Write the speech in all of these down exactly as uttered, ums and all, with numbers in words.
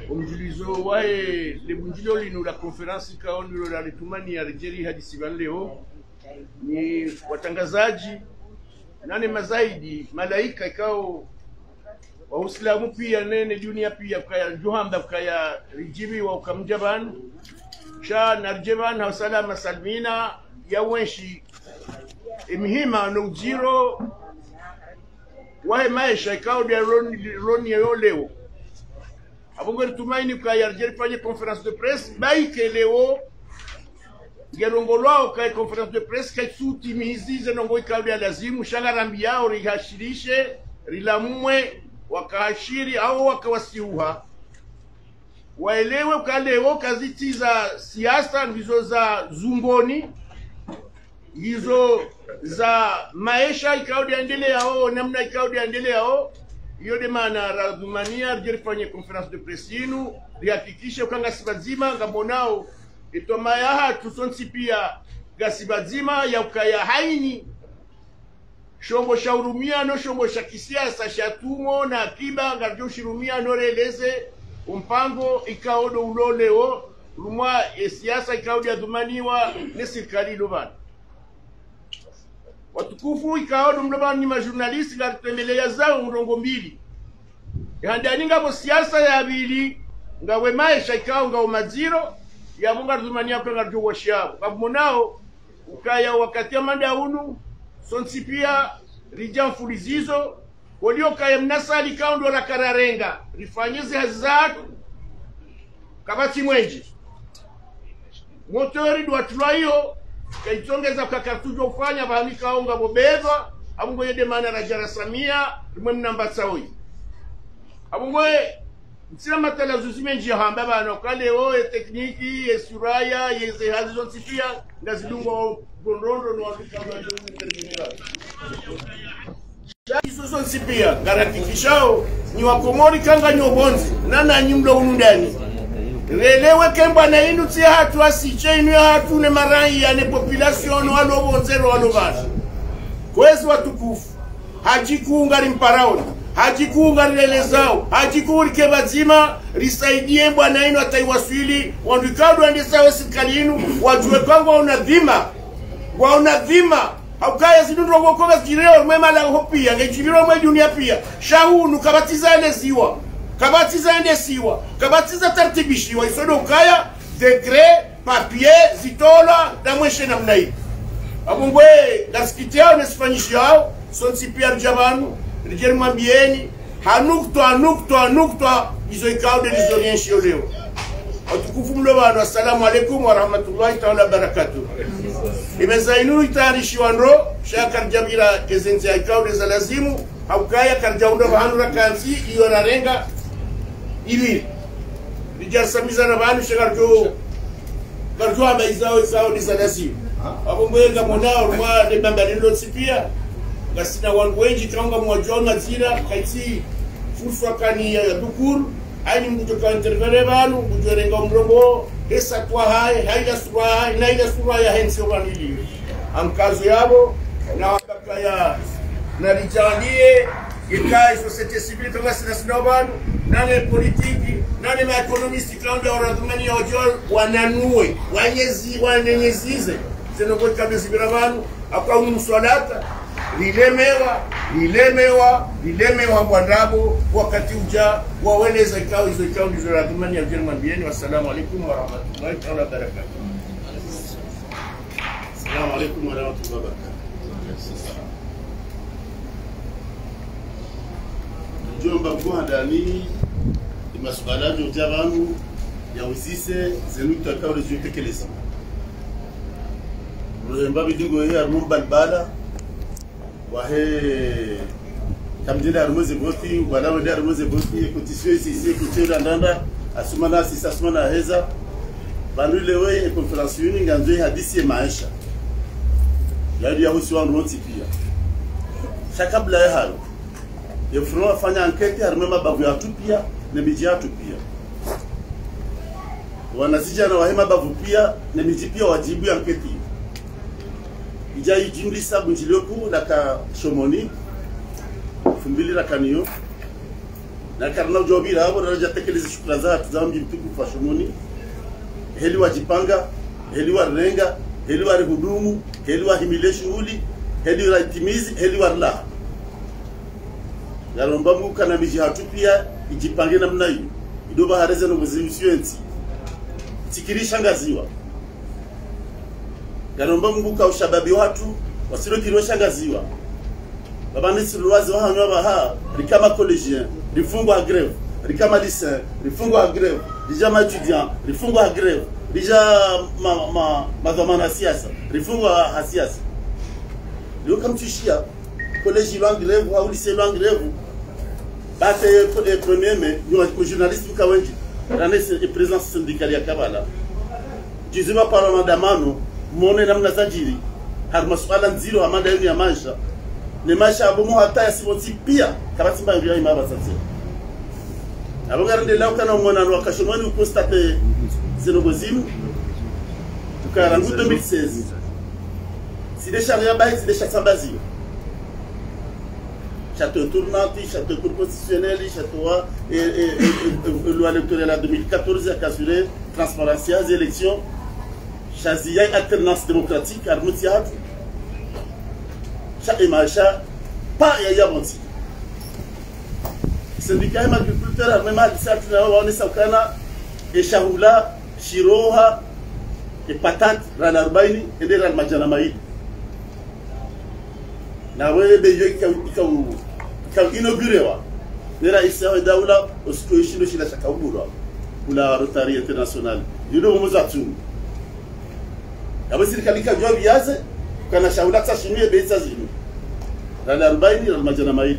omjulizo wae lebunjilo lino la konferansi kaondo la litumani ya rejeri hadi sivan leo ni watangazaji nane mazaidi malaika ikao wa uislamu pia nene dunia pia kaya juhamba kaya rijibi wa ukamjaban sha narjeban ha salama salmina ya wenshi imhima no jiro wae maisha ikao dia roni roni yo leo abongo tumaini kaya rejeri fanye conference de presse baike leo Gerongolwa kwa conference de presse kaya suti mihizize nongo ikao ya lazimu shangarambia ori hashirishe rilamwe wakashiri au wakawasiuha waelewe kaleo kaziti za siasa ndizo za zumboni hizo za maisha ikaudi endelea yao namna ikaudi endelea yao hiyo de maana radhumania jerifanye conference de presse yenu rihakikishe ukanga sibazima ngambonao itoma yaha tusonsi pia gasibazima ya ukaya haini shombo shaurumia no shombo shakisiasa shatumo na akiba ngarjo shirumia no releze umpango ikaodo uloleo rumwa e siasa ikaodo adhumaniwa ne serikali lovana watukufu ikaodo mlobani ni majournalist ngatembelea zao mrongo mbili yandani ngabo siasa ya bili ngawe maisha ikao ngao maziro ya munga adhumania kwa ngarjo washabo kabumonao ukaya wakati ya mandaunu sonsi pia rijan fulizizo walio kaya mnasali kaundo la kararenga rifanyize hazatu kabati mwenji motori duatulwa hiyo kaitongeza kakatujo ufanya bahani kaonga bobeva abungo yede mana rajara samia rimwe mnamba sawi abungo msina matala zuzime njia hamba bano kale o e tekniki e suraya yeze hazizon sipia ngazidungo gondondo no afika mwanzo intervenera Isoso sipia garantikishao ni wakomori kanga nyobonzi nana nyumlo unundani relewe kemba na inu tia hatu asiche inu ya hatu ne marai ya ne population walo bonzero walo bana kwezi watukufu hajikuunga rimparaoni hajikuunga rilelezao hajikuunga kebazima risaidie mbwana inu ataiwaswili wandikadu andesawe serikali inu wajue kwangu wa unadhima wa unadhima haukaya zinundro gokoga jireo mwema la hopia ngejibiro mwe dunia pia shahunu kabatiza ende siwa kabatiza ende siwa kabatiza tartibishiwa isodo ukaya decret papier zitola da mweshe na mnai abungwe gaskitiao nesifanyishiao sonsi pia rjabanu rijeri mambieni hanukto hanukto hanukto izo ikaude nizorienshio leo watukufu mlobano assalamu alaikum wa rahmatullahi ta'ala barakatuh imezainu itarishi wanro shakar jabira kezenzi aikaude za lazimu haukaya karjaundo bahanura kanzi iyo narenga ili rijari samiza na bahanu shakarjo karjo amaizao ikaude za lazimu hapo mwenga monao ruma nebamba nilo sipia gasina wangu wenji kaunga mwajua mazira kaiti furfa kani ya dukuru aini mkutoka intervere banu kujorenga mrongo esa kwa hai haida sura hai naida sura ya hensi obanili amkazo yabo na wakaka ya nalijandie ikai societe civile kama sina sinobanu nane politiki nane ma economisti kaunga oradhumani ya ojol wananue wanyezi wanenyezize zenogoi kabezi birabanu akwa unumuswalata lilemewa lilemewa lilemewa bwandabo wakati uja waweleza ikao hizo ikao ndizo radhumani ya German bieni. Wassalamu alaikum wa rahmatullahi ta'ala barakatuh. Assalamu alaikum wa rahmatullahi wa barakatuh. Jomba kwa ndani imasuala joja bantu ya usise zenu takao rejo tekeleza mremba bidingo ya rumba bala wahe kamjina arumuze bosti wala wende arumuze bosti ekotisio isi ekutira ndanda asumana sisa asumana heza banu lewe e conference uni nganzo hadisi maisha yadi ya husi wangu noti pia shakabla ya halo yefuro afanya ankete harumema babu ya tu pia na miji ya tu pia wanasija na wahema babu pia na miji pia wajibu ya ankete ija yijimli sabu njiloku laka shomoni fumbili la kaniyo na karna ujobira hapo daraja tekeleza shukrani za tuzambi mtukufu wa shumuni heli wajipanga heli warenga heli warihudumu heli wahimile shughuli heli waitimizi heli warla yaromba muka na miji hatu pia ijipange namna hiyo idoba hareze no muzimsiwenzi tikirisha ngaziwa yaromba muka ushababi watu wasiro kiriwa shangaziwa babani siruwazi wa hanywa baha rikama collégien rifungwa grève rikama lycée rifungwa grève dijama étudiant rifungwa grève dija ma ma madhamana siasa rifungwa siasa leo kama tushia collège la grève au lycée la grève bate e premier mai ni journaliste kawenji rane e présence syndicale ya kabala jizima parlement damano mone namna zanjiri har masuala nziro amanda yenu ya maisha ne maisha abomo hata yasiboti pia kabati mba ndio imaba sasa abonga rende lao kana mwana wa kashomani ukostate zenogozimu tukarangu deux mille seize si des charia baïs si des chatsambazio château tournante château constitutionnel château et et loi électorale deux mille quatorze a assuré transparence des élections chazia alternance démocratique armutiat chaque image pas ya yabonti syndicat agriculteur même à ça tu n'as on est sakana et shahula shiroha et patate ranarbaini et des ranmajana maïd na wewe beyo ka ka ka inauguré wa nera isa daula osko shino shila shakaubura kula Rotary International yudo muzatu abasiri kalika job yaze kana shahula tsashimie beitsa zinu ranarbaini ranmajana maïd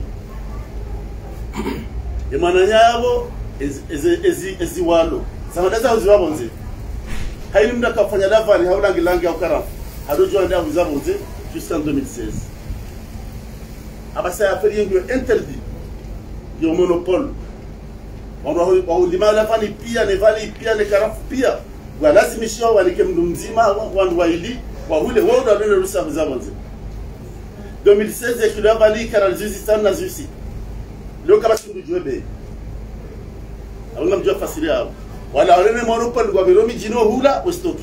Emananya yabo ezi ezi ezi walo samadaza uziwabonze haini mda kafanya lavani haulangi langi au karafu hadojo ndia uzabonze jusqu'en deux mille seize abasa ya feri yengu interdit yo monopole on wa ulima lavani pia ne vali pia ne karafu pia wa lazimisha walike mdu mzima wandu waili wa ule wao ndo ndio rusa uzabonze deux mille seize kilo vali kana juzi sana na juzi leo kama sindu jobe abanga mjua fasiri hapo wala wale monopole kwa biromi jino hula ostoki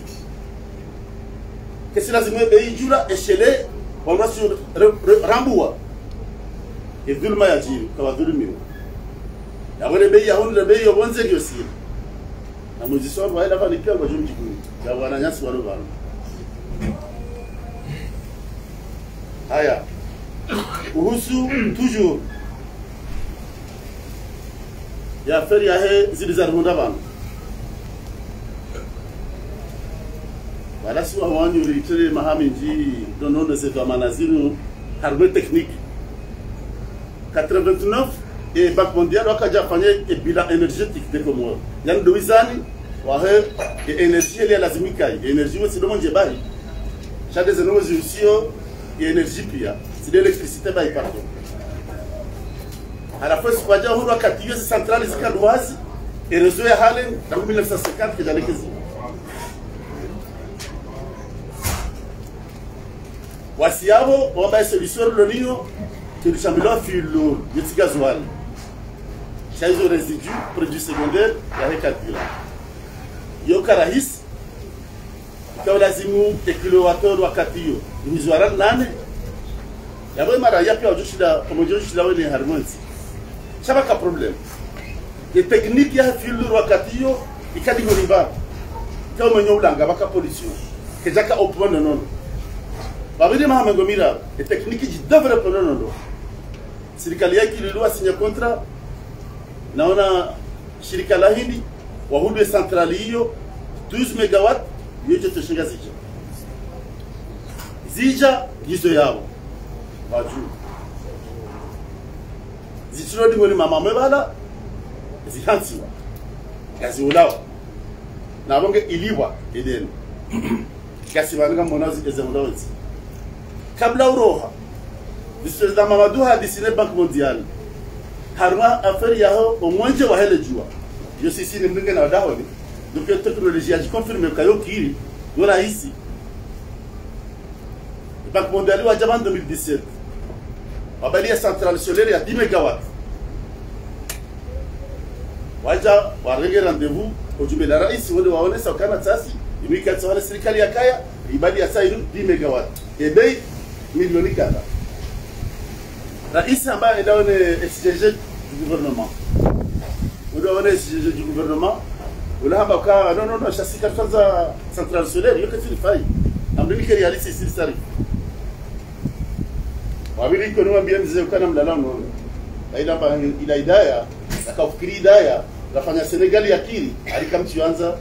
kesi lazima bei jura eshele wala sur rambua e dhulma ya jiri kwa dhulmi ya wale bei ya honda bei yobonze gyosi na muziswa wala vani pia kwa jumji kuni ya wana nyasi wale wale haya kuhusu toujours ya feri ya he zilizarunda bana wala si wa wanyu ritere mahaminji dono de cette manazinu harbe technique quatre-vingt-neuf et Banque mondiale wakaja fanya e bilan énergétique de Comores yan do wizani wa he e énergie ile lazimika e énergie wosi do monje bari chaque des nouveaux usio et énergie pia c'est de l'électricité bari partout à la fois kwa huru wakati hiyo centrale zikaduazi et réseau ya Harlem dans mille neuf cent cinquante que j'allais quasi wasiabo wamba solution le nio que le chambellan filo yeti gasoil chaise résidu produit secondaire ya recalcula yo karahis kwa lazimu kilowattor wakati hiyo mizwara nane yawe mara yapi wajoshida omojoshida wene harmonisi shabaka problem ye technique ya filo wakati hiyo ikadi ngoriba kwa mwenye ulanga baka pollution kejaka opono nono babiri mahame ngomira e technique ji develop nono serikali yake ilikuwa sinya contrat naona shirika la Hindi wahudu centrali hiyo douze megawatt yote toshinga zija zija gizo yao waju zichirodi ngoni mama mwebala zihansiwa kazi ulao na bonge iliwa edeni kasi banga monazi ezemulawenzi kabla uroha Président Mamadou a dessiné Banque mondiale harma affaire yaho au moins je wahele jua je suis ici nimlinga na dawa donc la technologie a confirmé kayo kiri dola ici Banque mondiale wa jaman deux mille dix-sept abali centrale solaire ya dix mégawatts waja warenge rendezvous ujumbe la rais wale waone sawa kana tasi imika sawa serikali ya kaya ibadi ya sairu di megawatt ebei milioni kadha rais ambaye ndio ni S G G du gouvernement ndio ni S G G du gouvernement wala haba ka non non non chassi kwanza centrale solaire yote tilifai amdini keri halisi sisi sari wabili iko ni ambia mzee kana mlalano ila ba ila idaya akafikiri idaya nafanya Senegal yakiri alikamchianza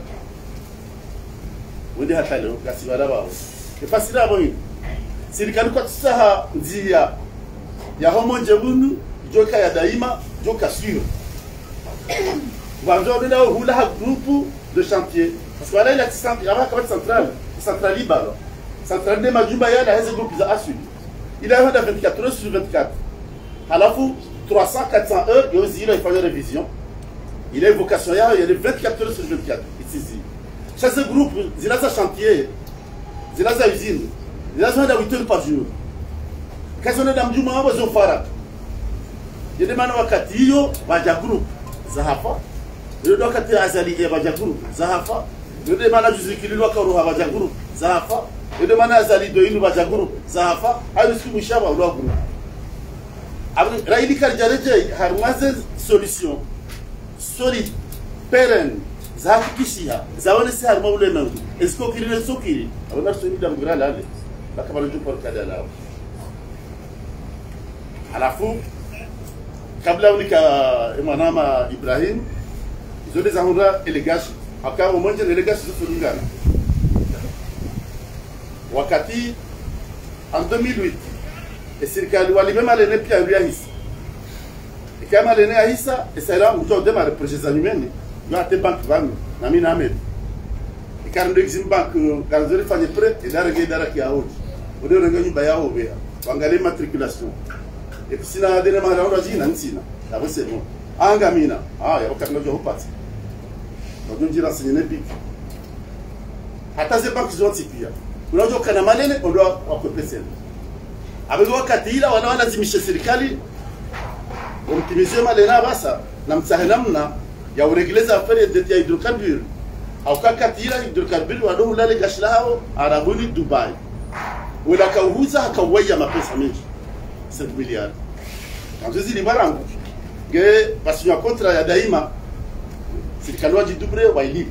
wende hata leo kasi wala wao kifasira hapo hivi serikali kwa tsaha nzia ya homo njebunu joka ya daima joka sio Bonjour, nous avons un groupe de chantier. Parce que là, il y a une centrale, une centrale libre. Centrale de Majubaya, il y a un groupe qui a assuré. Il a vingt-quatre heures sur vingt-quatre. À la fois, trois cents, quatre cents heures, il y a aussi une révision. Il a une vocation, il y a vingt-quatre heures sur vingt-quatre. Ici. Chaque groupe, il a un chantier, il a une usine, il a besoin de huit heures par jour. Quand on est dans le jour, on va faire. Il y a des gens qui ont un groupe. Zahafa. Ndio wakati azali ya bajaguru zahafa ndio maana juzi kililo kwa roha bajaguru zahafa ndio maana azali do inu bajaguru zahafa hayo siku mshaba ule guru abri raidi karjareje harmaze solution solide pérenne zahakikishia zaone si harma ule nangu esko kirine sokiri abana soni da mgra lale bakabalo jo por kada lao alafu kabla unika imanama Ibrahim zole zahura elegashi aka umonje elegashi zofungana wakati en deux mille huit e serikali walimema lene pia yahisa ikama lene yahisa esala mto demare projet za nyumeni yote bank bank na mimi na Ahmed ikarndo exim bank kanzori fanye prêt et dara gedara ki audi odo renga nyumba yao bea wangalie matriculation et puis sina dene mara ora jina nsina abo c'est bon anga mina ah ya wakati ndio hupati ndio njira senyene biki hata ze banki zote pia unajua kana manene ndio wako pesa abezo wakati ila wana walazimisha serikali umtimizie malena basa na msahanamna ya uregeleza afari de hydrocarbure au kakati ila hydrocarbure wado ulale gashlao arabuni Dubai wala kauhuza akawaya mapesa mengi sept milliards quand je dis libarangu que parce que contrat ya daima serikali wajidubre wailibi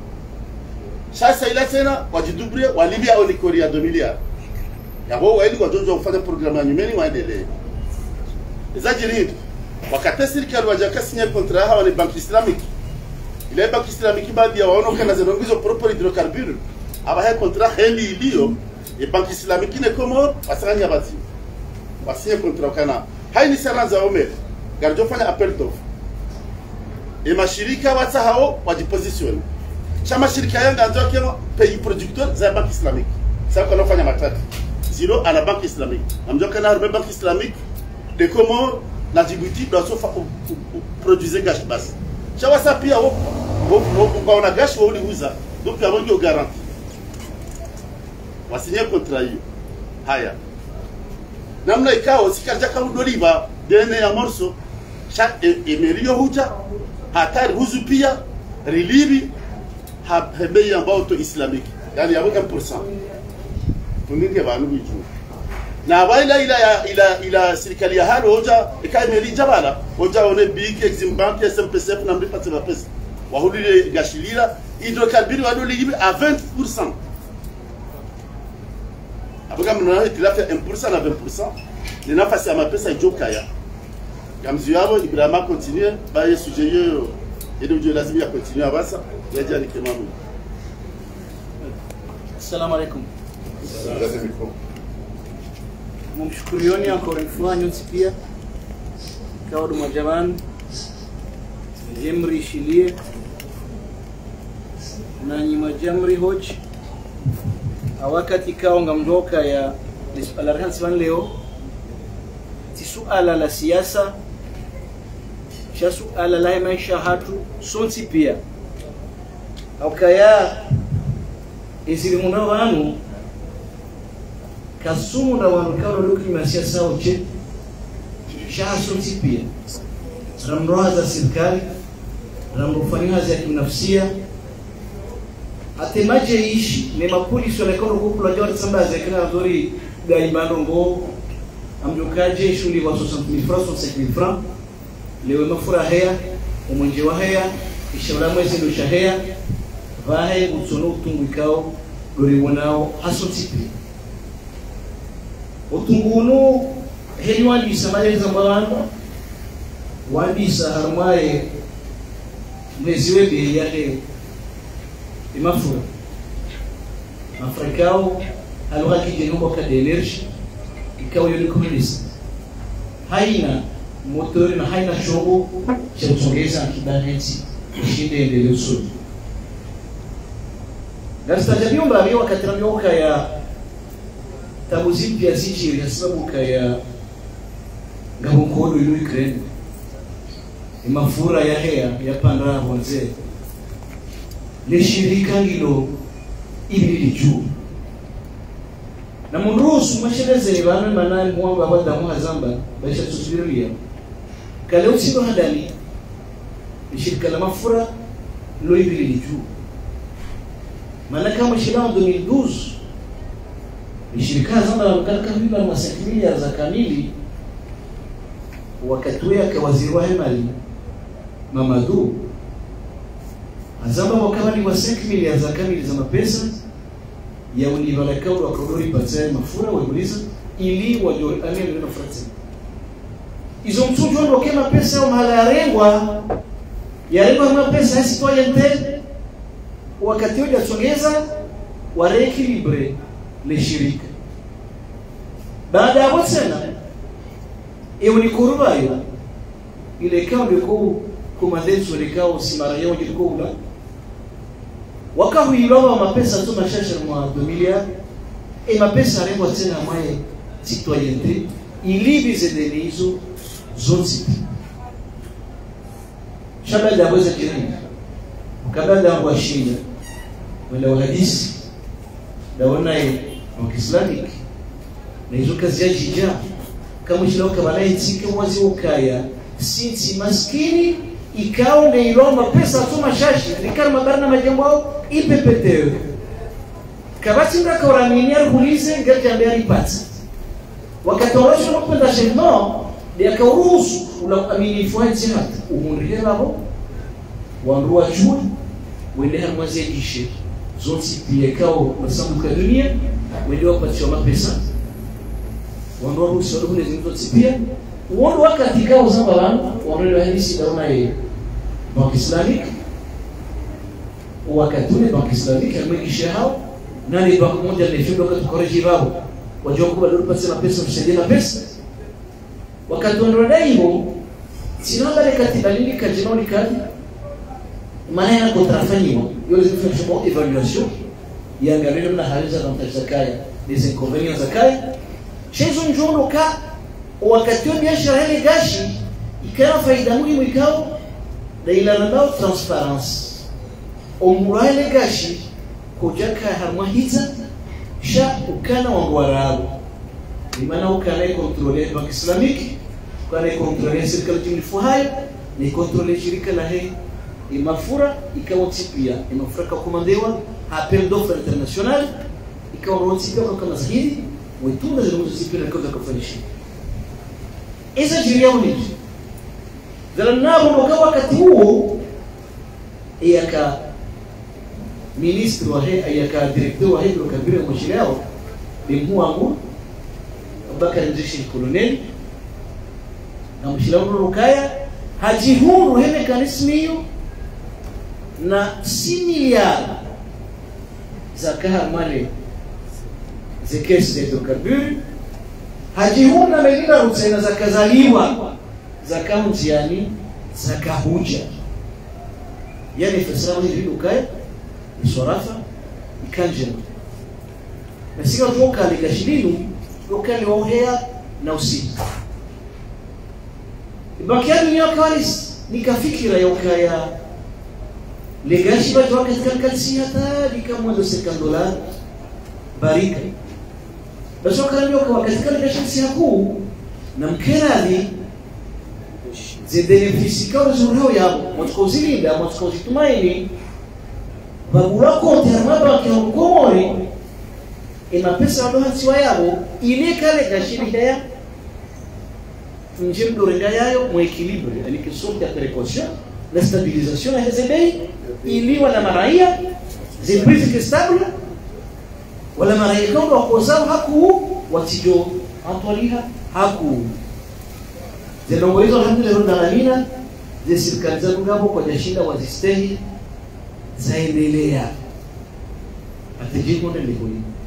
sasa ila tena wajidubre walibi au ni Korea deux milliards yabo waili kwa jonjo kufanya programu ya nyumeni waendelee ezajiri wakati serikali wajaka signer contrat hawa ni banki islamique ile banki islamique baadhi ya waona kana zinongizo propre hydrocarbure aba ha contrat heli ilio e banki islamique ne komo wasanya bati wasigner contrat kana haini saranza ome garjo fanya appel d'offre e mashirika wata hao wajiposition chama shirika yanga ndio kama pays producteur za banki islamique sasa kana fanya matatu zero à la banque islamique amjo kana harbe banque islamique de comment la Djibouti doit se produire gaz bas chawa sa pia wo wo na gaz wo uliuza donc ya wangi garanti wasinye contrat hiyo haya namna ikao sikaja kama doliva dene ya morso chaque emerio huja hatari huzu pia relibi habei ambao to islamique yani ya one percent tuninge banu biju na baila ila ila ila serikali ya halo hoja ikaimeli jabala hoja one big exim bank S M P C F na mlipata mapesa wahulile gashilila hydrocarbure wadolibi à vingt pour cent abaga mnaona itilafu ya un pour cent na vingt pour cent ni nafasi ya mapesa ijokaya kamzi yabo Ibrahima continue baye sujet yo ndio ndio lazima ya continue abasa yaje ni kemamu. Assalamu alaikum. Mumshukurioni encore une fois nyusi pia kwa duma jamani Jemri shilie na nyima Jemri hoj awakati kaonga mdoka ya alarhan sivan leo ti suala la siasa sha suala la maisha hatu sonsi pia au kaya izilimu wanu kasumu na wanu kawa luki masiasa oche sha sonsi pia ramroha za serikali ramufanya hazi ya kinafsia atemaje ishi ne mapuli sio lekono kukula jori sambaze kana zori gaimano ngo amjukaje shuli wa soixante mille francs soixante mille francs lewe mafura hea umunje wa hea ishaura mwezi ndo shahea vahe utsono utungikao dori wonao hasotipi utunguno heli wandi samale za mwanzo wandi saharmaye mwezi webe yake imafura afrikao alugha kijengo kwa energy ikawa yoni kumelisa haina motori na haina shogo cha kusongeza kibaneti shinde endelee usudi gastajabio mbali wakati ramioka ya tabuzipi ya zichi ya sababu kaya ngabonkodo yu Ukraine imafura ya hea ya pandra wanze le shirika hilo ili juu na munrusu masheleze bana manani mwamba bada muhazamba basha tusubiria kale usibo hadani shirika la mafura lo ili juu maana kama shilao deux mille douze shirika zamba kalika viba masakilia za kamili wakati wake waziri wa mali Mamadou azamba wakabali wa cinq milliards za kamili za mapesa ya univalakao wa kodori patsa mafura wa buliza ili wajori anene na frati izo mtujo ndo kema pesa au mahala rengwa ya rengwa mapesa citoyente wakati wajia tsongeza wa reekilibre le shirika baada ya wasena ewe ni kurubayo ile kao ndiko kumandenzo likao simara yao ndiko ula wakahuilawa mapesa tu mashasha mwa deux milliards et mapesa rengwa tena mwae citoyenneté ilibize denizo zonzi shabada ya weza jirani ukabada ya washinya wala wahadisi daonaye wa Islamic na hizo kazi ya jija kama shilo kabala itike wazi ukaya sinti maskini ikao ne iloma pesa tu mashashi nikana mabarna majambo ipepeteo kabati ndaka oraminia kulize ngati ambaye alipata wakati wao wanapenda sheno dia kauruhusu ula amini fuanzi hata umundire babo wanrua juu wende hamwaze kishe zonsi pia kao masambuka dunia wende wapatiwa mapesa wanrua ruhusu wale zinzo pia wao wakati kao zamba wangu wanrua hadisi dauna ye Banque Islamique wakati ule Banque Islamique amekisha hao na ni banki moja ndio wakati corrige babo wajua kuba ndio pesa na pesa msaidia na pesa wakati ndio hivyo sina bale katiba lini kajinoni kadi maana ya contrafanyiwa yule zifanya evaluation yangalia na hali za zakaya des inconvénients zakaya chez un jour ka wakati wa biashara ile gashi ikawa faida muhimu ikao na ila nao transparence omurale gashi kujaka harmahita sha ukana wangwarao limana ukana kontrole Banque Islamique ukana kontrole serikali jimfuhayo ni kontrole shirika la hei imafura ikawa tipia imafura kwa kumandewa appel d'offre international ikawa rotipia kwa kama zahidi wetunda ziluzo zipia na kwa kufanishi iza jiria uniji zalanabu mboka wakati huo iyaka ministre wa hea iyaka directeur wa hea kabira mshirao bimuangu Abubakar Ndishi colonel na mshirao rukaya hajihuru heme kanismiyo na six milliards za kahamale zekesi za hidrokarburi hajihuru na melina rutsena za kazaliwa za kauntiani za kahuja yani fesara hivi dukaya iswarafa ikanjema nasika toka likashilinu lokali wahea na usiku ibakiani ya karis nikafikira ya ukaya legashi bado katika kalsi hata likamwendo cinquante dollars barika basi wakati kwa katika legashi siku na mkerali zidenefisika uzurao yabo mutkozilinda mutkozitumaini bagura konti harmaba kiongomori ina pesa ndo hansiwa yabo ile kale gashiri haya njimdo renga yayo mu equilibre yani que sorte de précaution la stabilisation ya hezebei ili wala maraia zibrizi kistable wala maraia kwa kozao haku watijo antwaliha haku zinongoizo alhamdulillah ndalina zisirikaliza ngabo kwa jashinda wazistehi zaendelea atejiko ndiko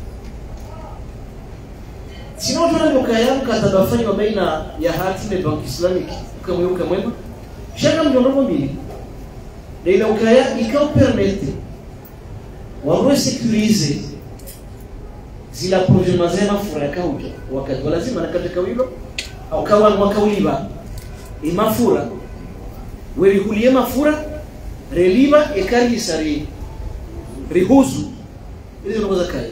sino tunalokaya mkatabafanywa baina ya hati na banki islamic kama yuko mwema shaka mjondoko mbili ndio ukaya ikao permete wa sécuriser zila projet mazema fura kauja wakati lazima na katika hilo au kawa mwakauliba imafura weli hulie mafura reliba ekari sari rihuzu hizo ndo zakai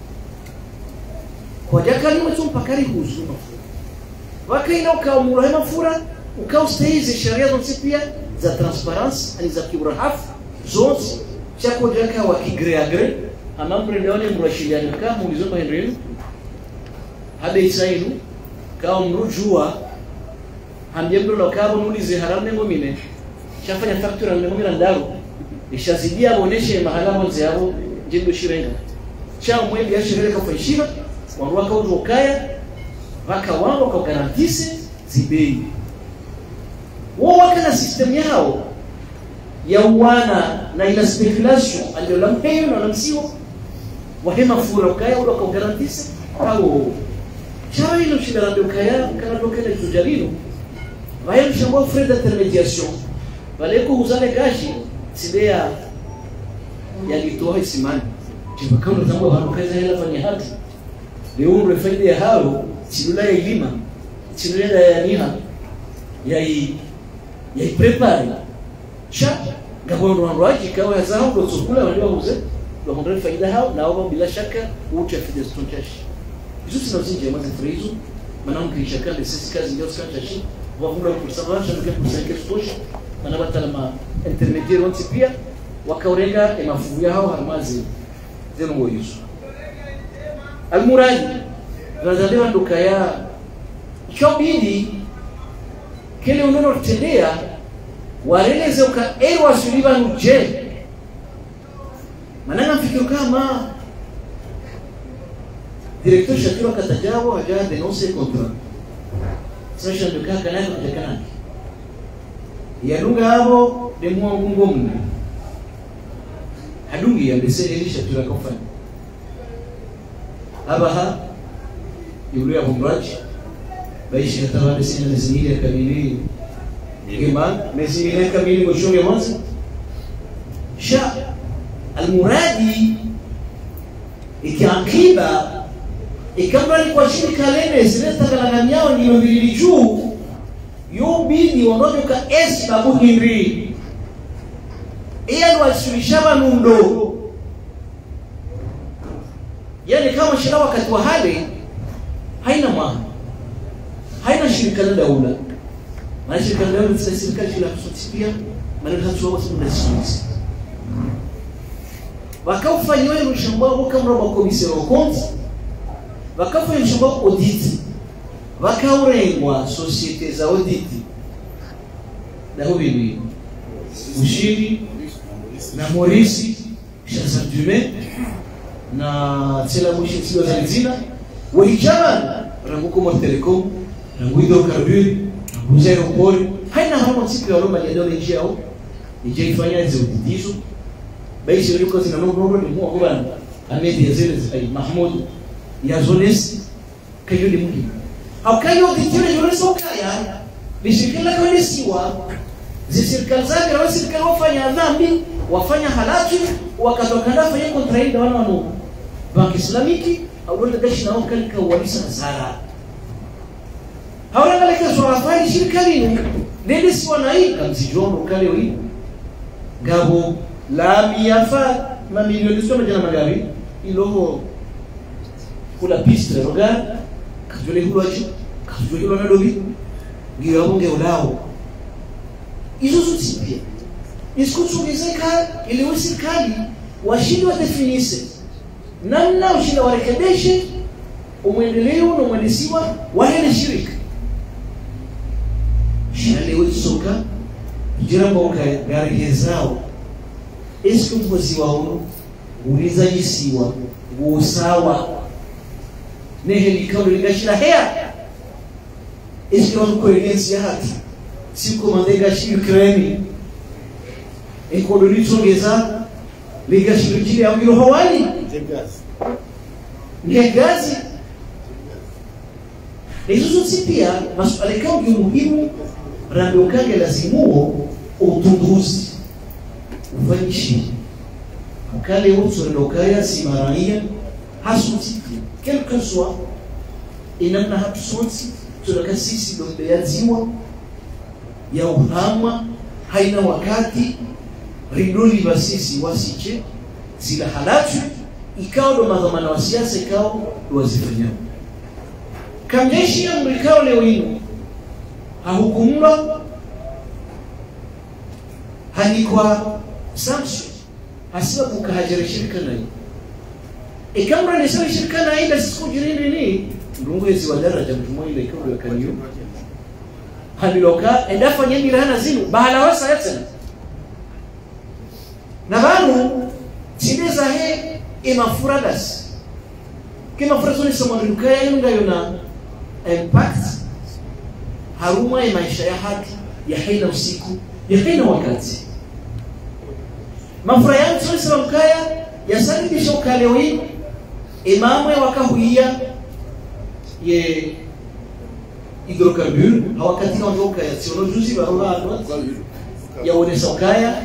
kwa jakali mtumpa kari huzu wakaina ukaamura mafura ukausteize sharia zote pia za transparence ani za kiurahaf zote chako jaka wa kigreagre amambre leone mrashiliana kama ulizomba henrenu habe isainu kao mrujua hamjebro lokabo nulize haramne ngomine chafanya factura ngomina ndaro ishazidia boneshe mahala bonze yabo jindo shirenga cha mwembe ya shirika kwa heshima wanruaka udokaya waka wangu kwa garantise zibei wao wakana system yao ya uwana na ila speculation aliolampeyo na lamsiwa wahema fura ukaya ulo kwa garantise au chawa hilo shida la ukaya kana dokena kujalino wao mshambo frais d'intermédiation wale kuuzale gashi sidea yalitoa isimani kama tangu wanakaza hela fanya hatu leo refaida ya hao silula ya ilima silula ya niha ya i ya prepare cha gabono wanroaji kawa ya zao ndo sokula wale wauze ndio ndio faida hao na wao bila shaka wote afide stontash hizo sinazinje mazi frizo maana mkishaka de sisi kazi ndio skantashi wavula kusababu ndio kusaidia kutosha maana batala intermediaire wanti pia wakaurenga emafuya hao harmazi zeno ngoyizo almuradi nazalewa nduka ya chobidi kile unono tendea wareleze uka erwa suliba nuje manana mfikiro kama directeur Shakiro katajabo haja denoncer contrat sasa nduka kana kutekana ya lunga hapo de mwangu ngomna hadungi ya beselisha tulakofanya abaha yule ya bombaji baishi hata besina nezingine kamili kima nezingine kamili ngoshonge mwanzo sha almuradi ikiakiba ikamba ni kwa shirika lene zileta kalangani yao ni mbili juu yo bidi wanotoka esi babu hindri iya nwashirishaba nundo yani kama shira wakati wa hali haina maana haina shirika la daula maana shirika la daula ni serikali la kusotipia maana hatu wao sio nasi wakafanywa ile mshambao kama robo komisio compte wakafanya mshambao audit wakaurengwa societe za audit na hubi Ushiri na Morisi Shasandume na Tsela Mushi Sio za Zina wahijaman ranguko mo telecom ranguido karburi ranguzero pori haina hapo siku ya Roma ya dole njao nije ifanya hizo dizo baishi liko zina no problem ni mwa bwana amedi yazile ai Mahmud ya zones kayo ni mungi akayo ditire zones okaya bishikila kwa nisiwa zisirikali zake na serikali wafanya dhambi wafanya halaki wakatokana fanya contract wana wana banki islamiki au ndio gashi na wakali kwa walisa zara hawana kaleka swafai shirikali ndio si wanai kamzijono kale hii gabo la miafa mamilioni sio majana magari ilo kula piste roga kajole huloji kajole hilo na dobi ndio bonge ulao hizo zote pia isikuchungizeka ili wa serikali washindi wadefinise namna ushinda warekebishe umwendeleo na umwendesiwa wa hili shirika shale witsoka jiramba ukagarigezao esiku mpozi wao uliza jisiwa usawa neheli kauli ligashira hea esiku wankuegensi ya hati siku mandega shi Ukraine ekodolitsongeza ligashirikile ya ngiro hawali ngegazi hizo zote pia masuala kama muhimu rambe ukange lazimuo utunduzi ufanyishi ukale wote ndokaya simaraia hasuti quel que soit inamna hatusonsi tunaka sisi ndio yaziwa ya uhama haina wakati ridoli basisi wasiche zila halatu ikao ndo madhamana wa siasa ikao wazifanya kamjeshi ya mlikao leo hino hahukumwa hanikwa sanction hasiba kukahajira shirika na hii ikamra nisema shirika na hii na siku jirini ni ndungu yezi wa daraja mtumo ile ikao ya kanyu haliloka endafa nyeni rahana zinu bahala wasa yatana na banu sideza he imafuradas kima furazo somo lukaya yunga yuna impact haruma ya maisha ya haki ya hina usiku ya hina wakati mafura yangu somo lukaya ya sanibisho kalewi imamwe wakahuia ye hidrocarbure hawakatika wandoka ya theology barola anwa ya onesokaya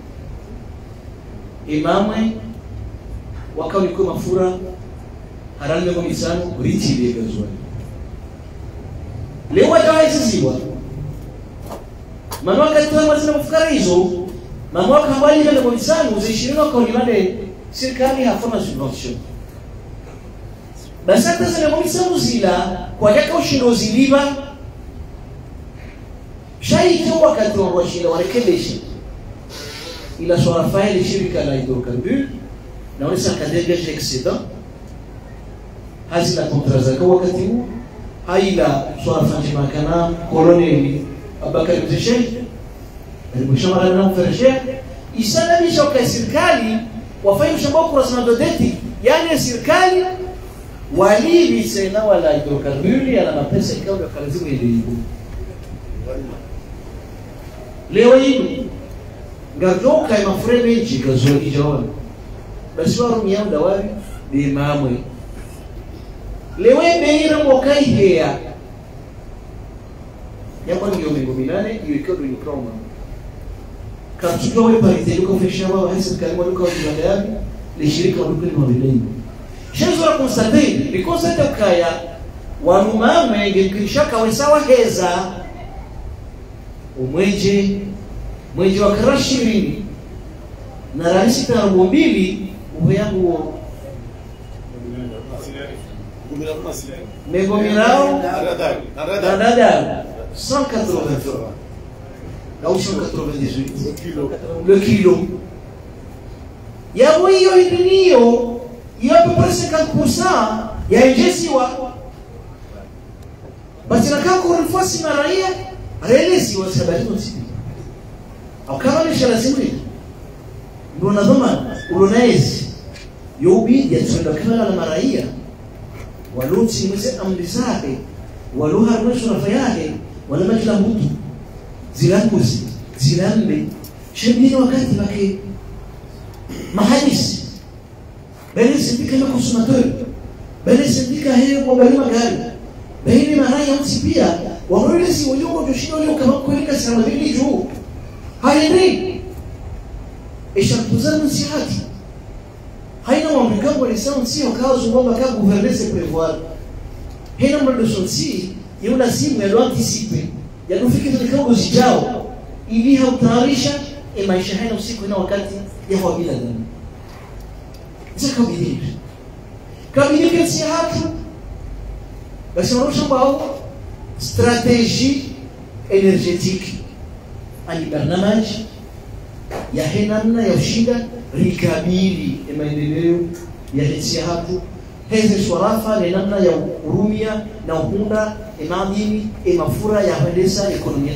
imamwe wakawi kwa mafura harande kwa misano riti ile gazwa leo watawa hiziwa manwa katika mazina mafukara hizo manwa kambali ile kwa misano za ishirini kwa limane serikali hafuna subvention basi hata zile kwa misano zila kwa yaka ushindo ziliba shaiti wakati wa washinda warekebishe ila swara faili shirika la hidrocarbure na wale sakadege excedent hazina kontraza kwa wakati huu haila swara fanjima kana koloneli Abakar Mzeshe alimshamara na mfershe isana bisho kwa serikali wafanye shambao kwa sana dodeti yani serikali walibi sena wala hidrocarbure yana mapesa ikao ya kalazimu ile hiyo leo hii ngajoka ya mafrebe nchi gazoli jawana basi waro miao dawari di mamwe lewe beira mokai hea yako ndio mingo minane iwekewa ni kroma kapchukua wewe parite luko fesha wao hasa kalima luko wa yabi le shirika luko ni mabeleni shezo la constater ni constater ukaya wanumame ngekishaka wesawa heza umweje mweje wa karashirini na rahisi tano mbili uwe yangu megomirao na dada cent quatre-vingts au cent quatre-vingt-dix-huit le kilo ya hiyo hiyo ya peu cinquante pour cent ya ingesiwa basi na kwa une fois si maraia relesi wa sababu nsipi au kama ni shala simri ndio nadhama ulonaezi yobi ya tsenda kana la maraia waluti mse amri zake waluha mwisho na fayaje wala majla mtu zilanguzi zilambe shebini wakati wake mahadisi bali sindika na consumateur bali sindika hiyo kwa bali magari bali maraia msipia wawelezi walio joshindo leo kama kueleka sana bili juu haini eshampuzana sihati haina mwambikango walisema sio kazo kwamba kama gouvernance prévoir haina mrado sonsi yuna simu ya anticipe ya kufikiri kikao zijao ili hautarisha e maisha haina usiku na wakati ya kwa bila dhambi zaka bidii kabili kesi hatu basi wanashamba au stratégie énergétique ani barnamaji ya henamna ya ushinda rikabili maendeleo ya nchi hapo hizi swarafa ni namna ya urumia na ukunda emadini emafura ya pendesa ekonomia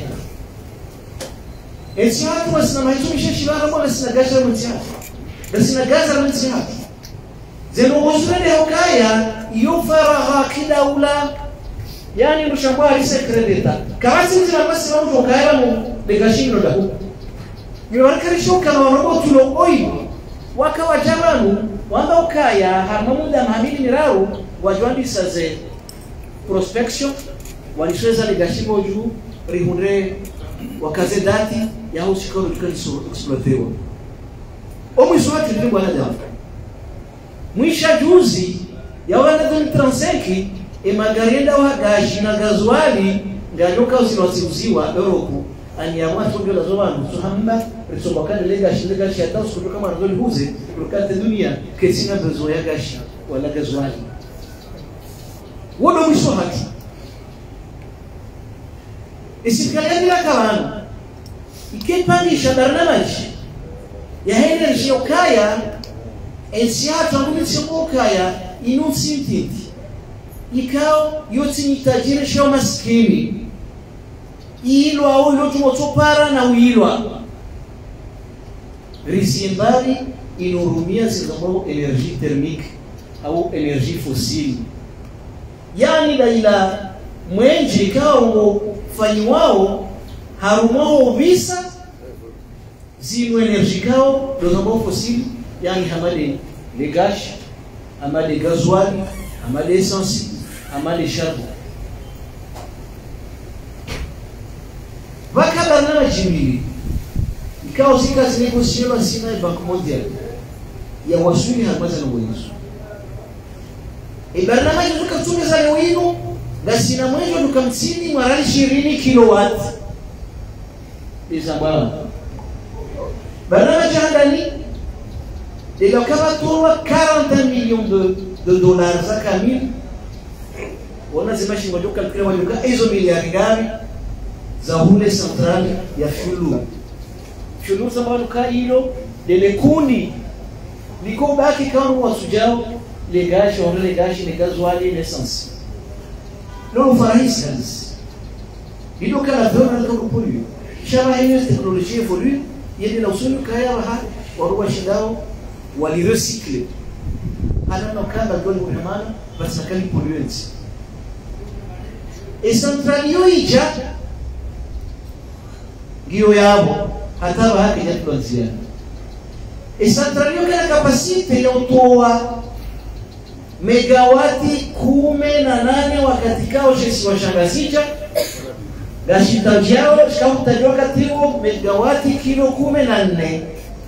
nchi hapo wasina maitumisha shibara kwa sina gaza mtiaji na sina gaza mtiaji zeno uzuri hokaya iyo faragha kidaula yani mshambwa alisa kredita kawasi mzima basi wao hokaya mu legashingo da huko niwarikarisho kama wanobo tulo oibo waka wajamanu wanda ukaya harma muda mahamili mirau wajwandi saze prospection walishweza legashingo juu rihunre wakaze dati ya usikoro tukani exploitewa omwiso watu ndio bwana jamaa mwisha juzi ya wana trente-cinq e magarenda wa gashi na gazwali ngajoka usiwasiuziwa Europe anyamwa tungo la zobanu tuhamba risobakana le gashi le gashi hata usikutoka kama ndio huze kurukate dunia kesina bezo ya gashi wala gazwali wodo mwisho haki isikali bila kawana ikepangisha barnamaji ya hele shiokaya ensiato ngumitsokaya inunsintiti ikao yote nitajire shao maskini ilwa au yote motopara na uilwa risiembali inurumia zikamo energie thermique au energie fossile yani daila mwenje kao fanyiwao harumo visa zino energie kao dozamo fossile yani hamade le gaz hamade gasoil hamade essence hamade charbon wakabana na jimili ikawa zika zinegosiwa sina bank mondial ya wasuli hamaza na uwezo ibarna maji tukatunga za leo gasina mwezo tukamsini marali ishirini kilowatt bizabana barna jandani et le Kabato quarante millions de, de dollars za kamili wana zimashi ngojo kalkule wajuka hizo milioni gani za hule centrali ya Fulu Fulu sababu ka hilo lele kundi liko baki kama wasujao le gashi on le gashi le gasoil l'essence non farahisi hilo kala dona ndio polio shaba hiyo teknolojia evolue yeye na usuni kaya wa waruwa shindao wali recycle ana no kanda dole muhamana basi nakali polluants e centralio ija giyo yabo hata haki ya tuanzia e centralio kana kapasite ya utoa megawati kumi na nane wakati kao shesi washangazija gashita jao shikamutajwa katiwo megawati kilo kumi na nne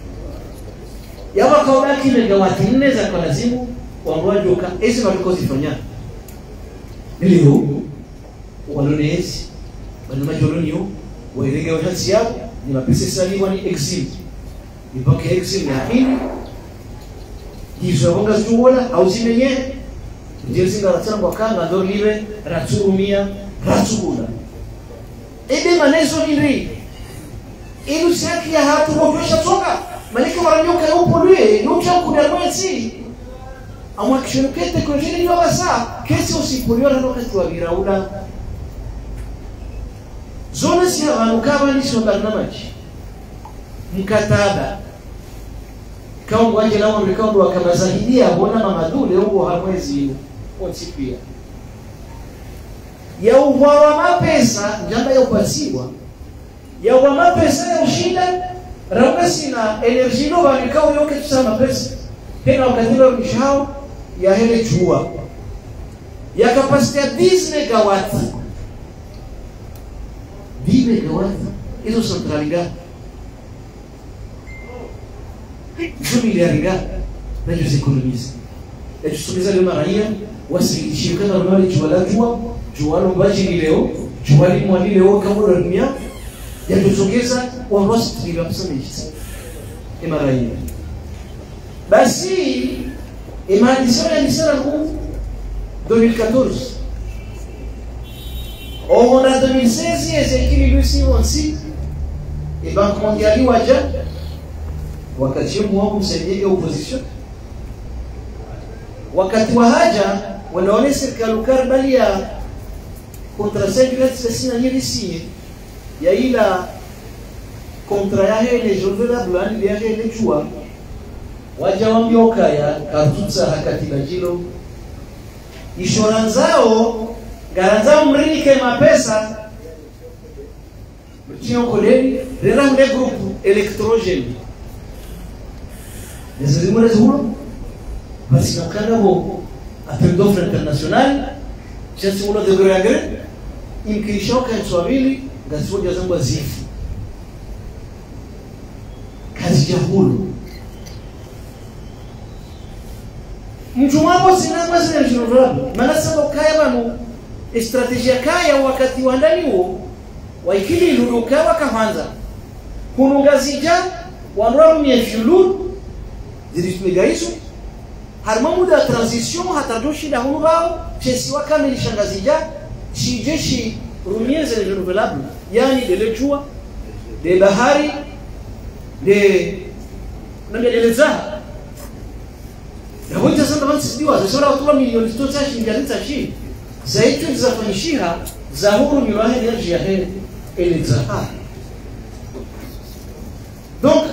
yawa kaubaki megawati nne za kwa lazimu wangojoka ezi walikozi fanya leo walonezi walomajolonio wairega wajansi yao ni mapesa saliwa ni exil ni baki exil ya hini hizo wonga zuola au zimenye ndio zinga ratsango kanga ndo liwe raturumia ratsugula ebe manezo niri ilu saki ya hatu wapesha toka malika waranyoka yupo lue nucha kuda mwezi amwa kishirikete kujini yobasa kesi usipoliona wakati wa viraula zona si abanukaba ni sondanamaji mkataba kao ngwaje lao mlikao ndo akabazahidia bona mamadule huo hamwezi otipia ya uwa mapesa njamba ya upasiwa ya uwa mapesa ya ushinda Ramasi na energy no walikao yoke tusama pesa tena wakati wa mishao ya hele chua ya kapasiti ya dix megawati dix megawati hizo centrali gani hizo miliari gani na hizo economies ya tusogeza leo maraia wasilishirika na rumali chua la chua chua lo mbaji ni leo chua li mwani leo kama dunia ya tusogeza wa rosi tuliwa pesa mejisi emaraia basi imahadisio ya nisera huu deux mille quatorze on a deux mille seize Ezekiel lui aussi aussi et Banque mondiale waja wakati mwangu msaidie opposition wakati wa haja wanaone serikali ukarbali ya kontra sécurité sina nyirisi ya ila kontra ya hele jovela blani ya hele chua waja wambioka ya kartutsa hakati bajilo ishoranzao garanzao mrinike mapesa mtio koleni rera mde grupu electrogène les éléments hulo basi nakana bo appel d'offre international chasi ulo de grande imkishoka Swahili ngasiwoja zangu zifu kazi ya hulo mtu wapo sina basi na jinorabu maana sababu kaya banu strategia kaya wakati wa ndani huo waikili luruka wakaanza kunungazija wanramu miefulu zilitwegaizo harma muda ya transition hatadoshi da hunurao chesi wakamili shangazija shijeshi rumienze renouvelable yani de lechua de bahari de nambia de lezaha ya wita sanda wansi sidiwa zisora watula milioni tito cha shingarinta shi zaitu zafanyishiha za huru miwahe ya jiahe elezaha donc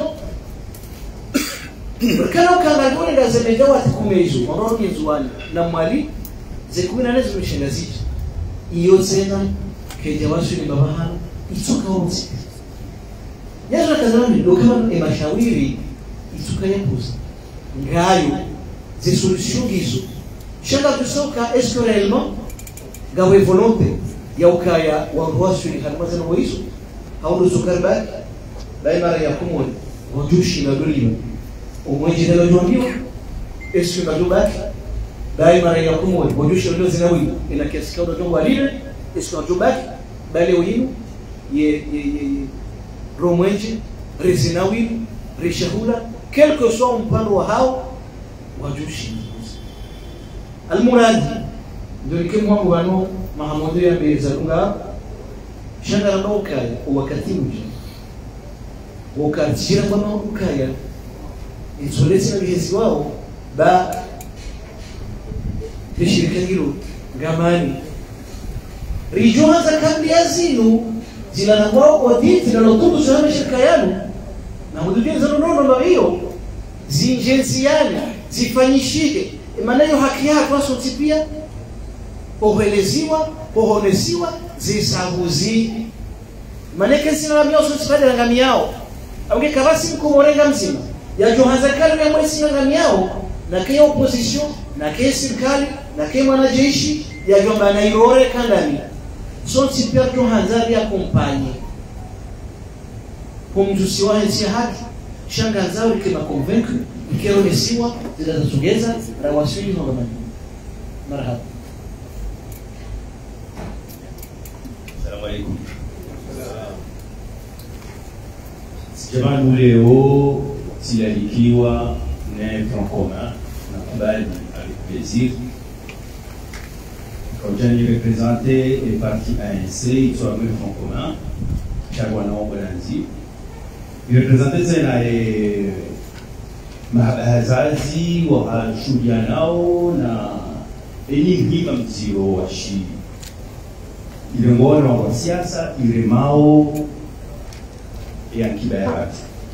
kana ukangalione gazemenda wati kumezo mwanoro kinzuani na mwali ze kumi na nane zimeshangazija iyo tena keja wasu ni babahana itoka wote yaza kazami dokama emashawiri itoka yapuza ngayo ze solution gizo shanga tusoka est-ce que réellement gawe volonté ya ukaya wa wasu ni halmaza no hizo haundo zukarba dai mara ya kumwe wajushi na dolima umweje na jondio est-ce que badubaki dai mara ya kumwe wajushi ndio zinawi ina kiasi kwa ndio walile est-ce que badubaki bale winu ye ye ye romweje rezinawi rishahula quel que soit mpando wa hao wajushi almuradi ndio kimwa bwano mahamudu ya bezalunga shanga nokaya wakati mje wakati kwa nokaya itsolezi na bizi wao ba tishirika hilo gamani rijoha za kambi ya zinu zila na kwao kwa titi na lotubu sana shirika yanu na mudujeni zano nono mba hiyo zinjenziani zifanyishike imanayo haki yako waso tipia poheleziwa pohonesiwa zisahuzi maneke sina la miao sosipade na ngami yao auke kabasi mkumorenga mzima ya johanza kalu ya mwesi na ngami yao na kaya opposition na kaya sirikali na kaya mwanajeshi ya jomba na irore kandani son tipia johanza ya kompanye kumjusiwa hensi ya haki shanga zao likima convaincre ikero nesiwa zila zasugeza rawasili na gamani marhaba. Assalamu alaikum. Jamani leo silalikiwa na front commun na kubali avec plaisir. Quand j'ai représenté les partis A N C, ils sont même front commun. Chagwana Obalanzi. Il représentait ça les mahazazi wa shulianao na enigmi mziro wa shi. Ile ngoro wa siasa ile mao ya kibayati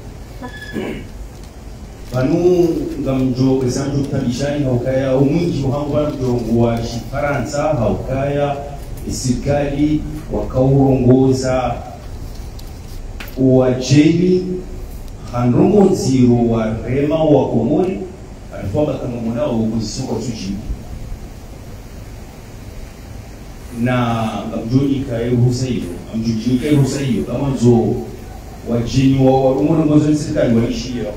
panu ngamjo kesanjo tabishani haukaya umungi wangu wangu wa Faransa haukaya serikali wakaurongoza wajeni handrongo nziro wa rema wa Komori alikuwa kama mwanao opposition kwa tujibu na mjoni kae ruhusa hiyo mjuni kae ruhusa hiyo kama nzo wajini wa umongozo wa serikali walishia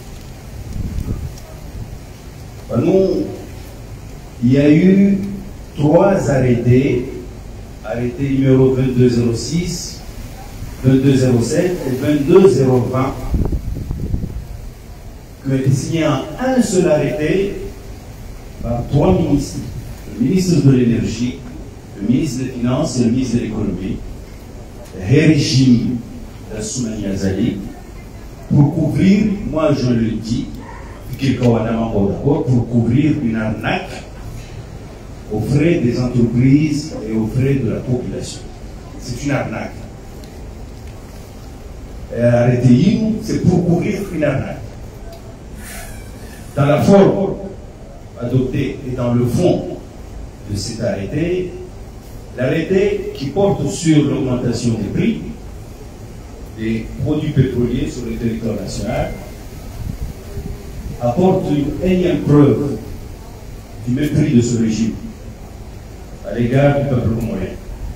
nous il y a eu trois arrêtés arrêté numéro vingt-deux zéro six vingt-deux zéro sept et vingt-deux zéro vingt qui ont été signés en un seul arrêté par trois ministres le ministre de l'énergie, le ministre des Finances et le ministre de l'économie. Le régime la Soumani Azali, pour couvrir, moi je le dis, pour couvrir une arnaque aux frais des entreprises et aux frais de la population. C'est une arnaque. Arrêtez, c'est pour couvrir une arnaque. Dans la forme adoptée et dans le fond de cet arrêté, l'arrêté qui porte sur l'augmentation des prix des produits pétroliers sur le territoire national apporte une énième preuve du mépris de ce régime à l'égard du peuple comorien.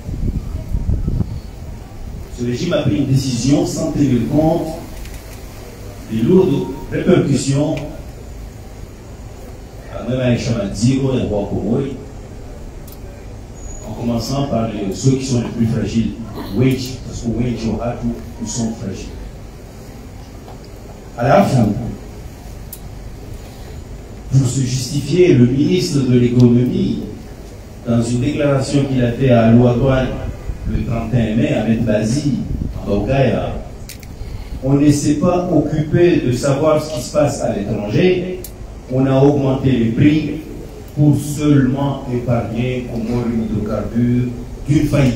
Ce régime a pris une décision sans tenir compte des lourdes répercussions à même à Chamadziro et à Roi Comori, en commençant par les, ceux qui sont les plus fragiles, Wage, parce que Wage et Ohatu, ils sont fragiles. À la fin, pour se justifier, le ministre de l'économie, dans une déclaration qu'il a faite à Louadouane le trente et un mai, à Medbazi, en Bogaya, on ne s'est pas occupé de savoir ce qui se passe à l'étranger, on a augmenté les prix pour seulement épargner au moins l'hydrocarbure d'une faillite.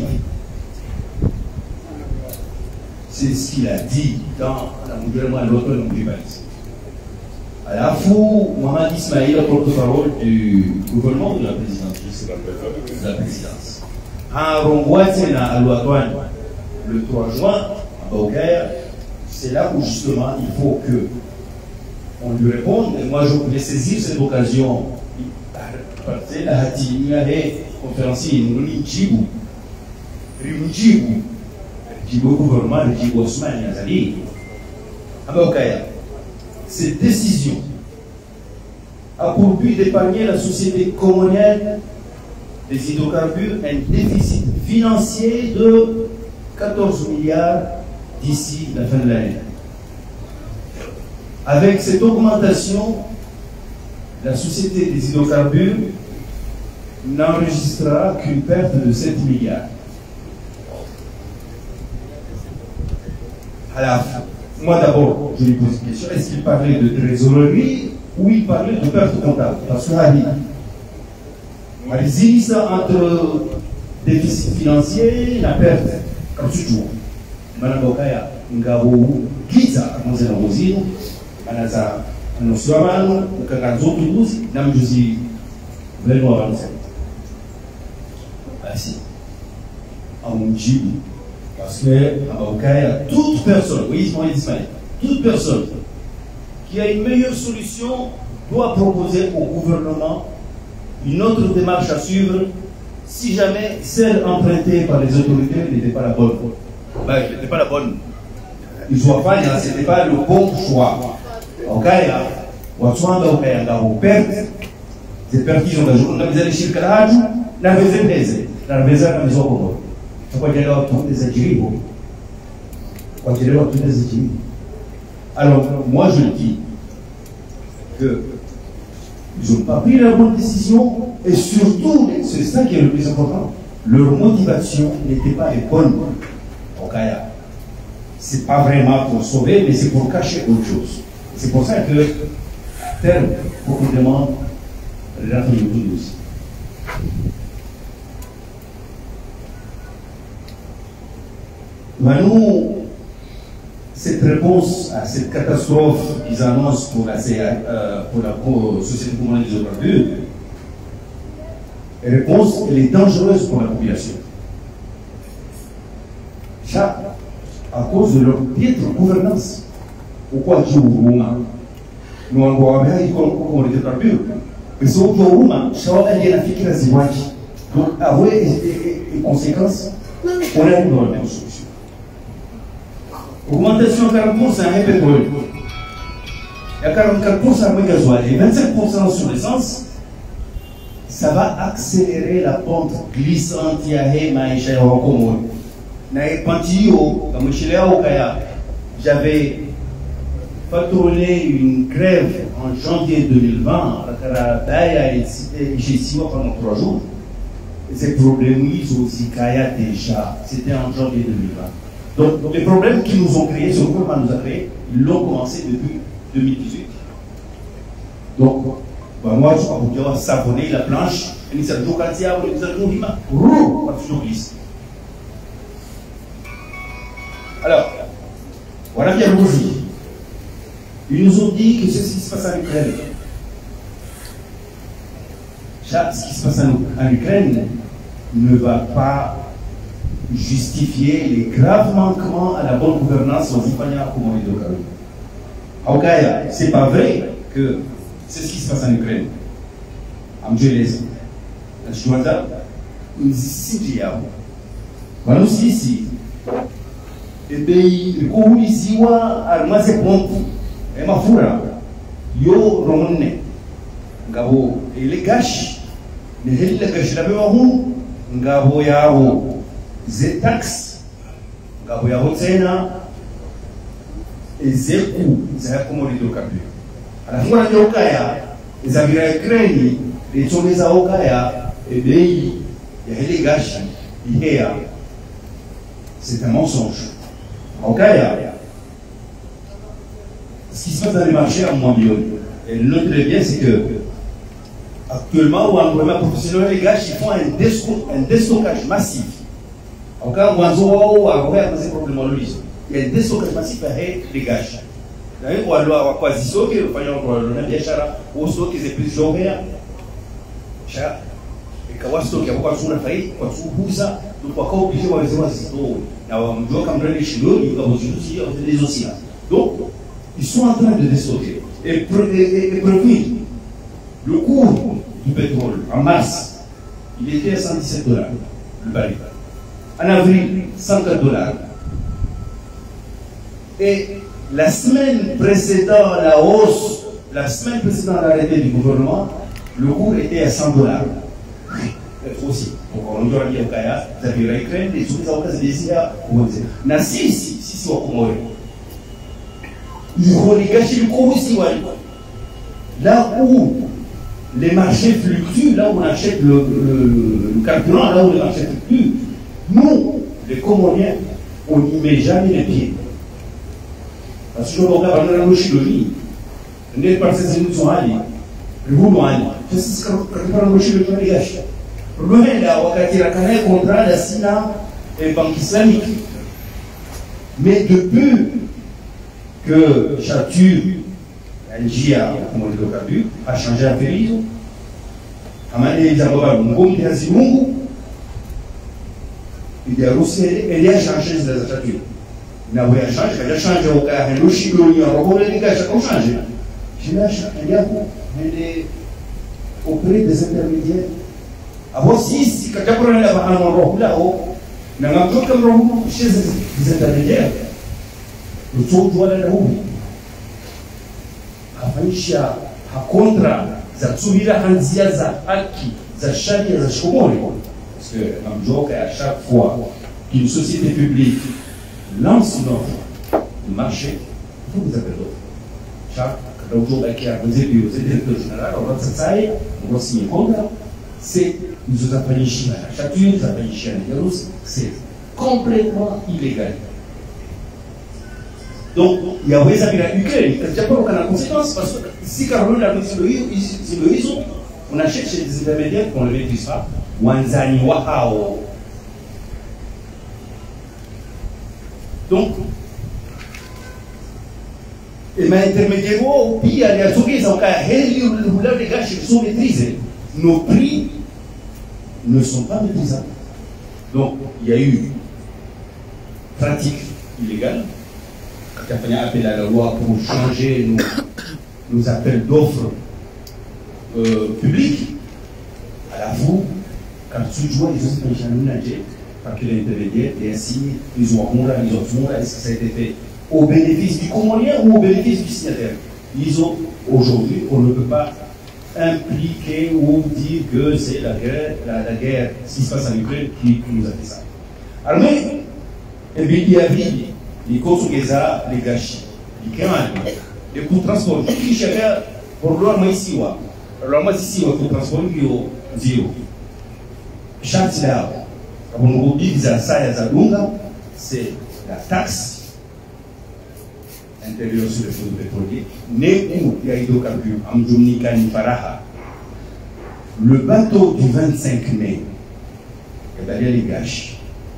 C'est ce qu'il a dit dans la gouvernement de l'automne du Paris. À la fois, Mohamed Ismail, le porte-parole du gouvernement de la présidence, de la présidence. En Rongouatien à Louadouane, le trois juin, à Bogaya, c'est là où justement il faut que on lui réponde. Et moi, je voulais saisir cette occasion. La Hatini a conférencier Nouni Djibou, Rimdjibou, Djibou gouvernement de Djibou Osman Yazali, à Bogaya. Cette décision a pour but d'épargner la société comorienne des hydrocarbures un déficit financier de quatorze milliards d'ici la fin de l'année. Avec cette augmentation, la société des hydrocarbures n'enregistrera qu'une perte de sept milliards. À la fin, moi d'abord, je lui pose une question, est-ce qu'il parlait de trésorerie ou il parlait de perte comptable? Parce que il y a entre déficit financier et la perte, comme toujours. Madame Bokaya, Ngabo, Giza, Mose Namozino, Manaza, Nosuamano, Kakanzo Toulouse, Namjuzi, Benoît Vanessa. Ainsi, en Mujib, parce que à Bokaya, toute personne, oui, Ismaël, toute personne qui a une meilleure solution doit proposer au gouvernement une autre démarche à suivre si jamais celle empruntée par les autorités n'était pas la bonne. Ben, n'était pas la bonne. Ils soient pas, ce n'était pas le bon choix. Ok, là, on soit en Okaya, on perd, c'est perdu dans la journée, on a besoin de chiffres à la on a besoin de baiser, on a besoin de maison pour moi. Tu peux dire là, tout des adjurés, on va dire là, tout des adjurés. Alors, moi je dis que ils n'ont pas pris la bonne décision et surtout, c'est ça qui est le plus important, leur motivation n'était pas les bonnes. Ok, c'est pas vraiment pour sauver, mais c'est pour cacher autre chose. C'est pour ça que, à terme, beaucoup demandent la rentrée de Toulouse. Maintenant, cette réponse à cette catastrophe qu'ils annoncent pour la, euh, pour la pour société communale des hydrocarbures, la réponse, elle est dangereuse pour la population. Ça, à cause de leur piètre gouvernance. Pourquoi tu Rouma nous avons vu comment les hydrocarbures, mais ce qui est Rouma, ça va aller à la fikira ziwaji. Donc, avoir les conséquences, on a une bonne solution. Augmentation de quarante pour cent à pétrole. Il y a quarante-quatre pour cent de gasoil et vingt-cinq pour cent sur l'essence. Ça va accélérer la pente glissante qui a été maïcha et Rokomon. J'avais patronné une grève en janvier deux mille vingt j'ai six mois pendant trois jours. Ces problèmes, ils ont aussi déjà. C'était en janvier deux mille vingt. Donc, donc les problèmes qui nous ont créés, ce gouvernement nous a créé, ils l'ont commencé depuis deux mille dix-huit. Donc, bah, moi, je crois que je savonner la planche, et nous avons toujours dit, nous avons toujours dit, roux, pas toujours glisse. Alors, voilà bien aujourd'hui. Ils nous ont dit que c'est ce qui se passe en Ukraine. Ce qui se passe en, en Ukraine ne va pas justifier les graves manquements à la bonne gouvernance aux Ipania comme on dit au Kaya. C'est pas vrai que c'est ce qui se passe en Ukraine. En Jésus. En Chouanda, nous ici, nous ici. Et bien, le Kouliziwa, Armazé Pontu, et Mafura, Yo Romone, Gabo, et les gâches, les hélènes gâches, la même Gabo Yao, Zetax, Gabo Yao Zena, et Zeku, Zahakomo Hydrocarbures. À la fois de Okaya, les Amira Ukraine, les Tchomeza Okaya, et bien, il y a les gâches, il y a. C'est un mensonge. Okaya, ce qui se passe dans les marchés en Mambio, et l'autre bien, c'est que actuellement, au gouvernement professionnel, les gars, ils font un, désto un déstockage massif. En cas où on a un problème, il y a un déstockage massif avec les gars. D'ailleurs, on a quasi ça, que le faillon, on a bien chara, ou ça, qui est plus journée. Chara, et quand on a stocké, on a fait une faillite, on a fait ça, donc on a obligé de voir les choses. Donc, ils sont en train de déstocker. Et, et, et, et produire le cours du pétrole en mars, il était à cent dix-sept dollars le baril. En avril, cent quatre dollars. Et la semaine précédant la hausse, la semaine précédant l'arrêté du gouvernement, le cours était à cent dollars. Aussi. Donc, on doit dire au Kaya, vous avez la Ukraine, les sous-métiers au Kazésia, ou na si, si, si, si, au Comoré. Il faut les gâcher le cours aussi, là où les marchés fluctuent, là où on achète le, le, le carburant, là où les marchés fluctuent, nous, les Comoriens, on n'y met jamais les pieds. Parce que je regarde dans la logique, on est par ces émissions à aller, le boulot à aller. C'est ce que je parle de logique, les gâches. Le là, wakati la canne contrat la Sina et Banque islamique. Mais depuis que Chatur, N J A, comme on dit au Kabu, a changé la pérille, Amane Zaboba, Mungom Tiazimungu, il a aussi elle a changé de la Chatur. Il a changé, il a changé au cas, il a changé au cas, il a changé. Il a changé auprès des intermédiaires. Avant si, si, quand on a un endroit là-haut, on a un peu comme chez les intermédiaires. Le taux doit aller là-haut. Afanisha, à contra, za tsubira hanzia za haki, za sharia, za shomori. Parce que, Mamjoka, à chaque fois qu'une société publique lance une offre de marché, il faut que vous appelez l'offre. Chaque, quand on joue avec la directeur général, on va s'asseoir, on va signer un contrat. C'est nous avons appelé Chine à chaque une, nous avons appelé Chine à la c'est complètement illégal. Donc, il y a des amis à l'Ukraine, il n'y a pas aucune conséquence, parce que si Caroline a dit le réseau, on achète chez des intermédiaires qu'on ne les maîtrise pas, Wanzani, Wahao. Donc, et mes intermédiaires, au pire, il y a des gens qui ont des gars qui sont maîtrisés. Nos prix ne sont pas maîtrisables. Donc, il y a eu pratique illégale. Quand il y a appel à la loi pour changer nos, nos appels d'offres euh, publics, à la fois, quand tu joues, ils ont fait un ménager par que l'intermédiaire, et ainsi, ils ont un ils ont tout, est-ce que ça a été fait au bénéfice du commandien ou au bénéfice du signataire? Ils ont, aujourd'hui, on ne peut pas impliquer ou dire que c'est la guerre, la, la guerre, ce qui se passe en Ukraine, qui, qui nous a fait ça. Alors, mais, eh bien, il y avait les Portugais, les gâchis, les Kéman, les coûts de transport, qui cherchaient pour l'homme ici, l'homme ici, le coût de transport, qui est zéro. Chaque là, on nous dit que ça, ça, ça, c'est la taxe intérieure sur les produits pétroliers, n'est où il y a hydrocarbures, Amdjoumnika Niparaha. Le bateau du vingt-cinq mai, eh bien, il y a les gâches.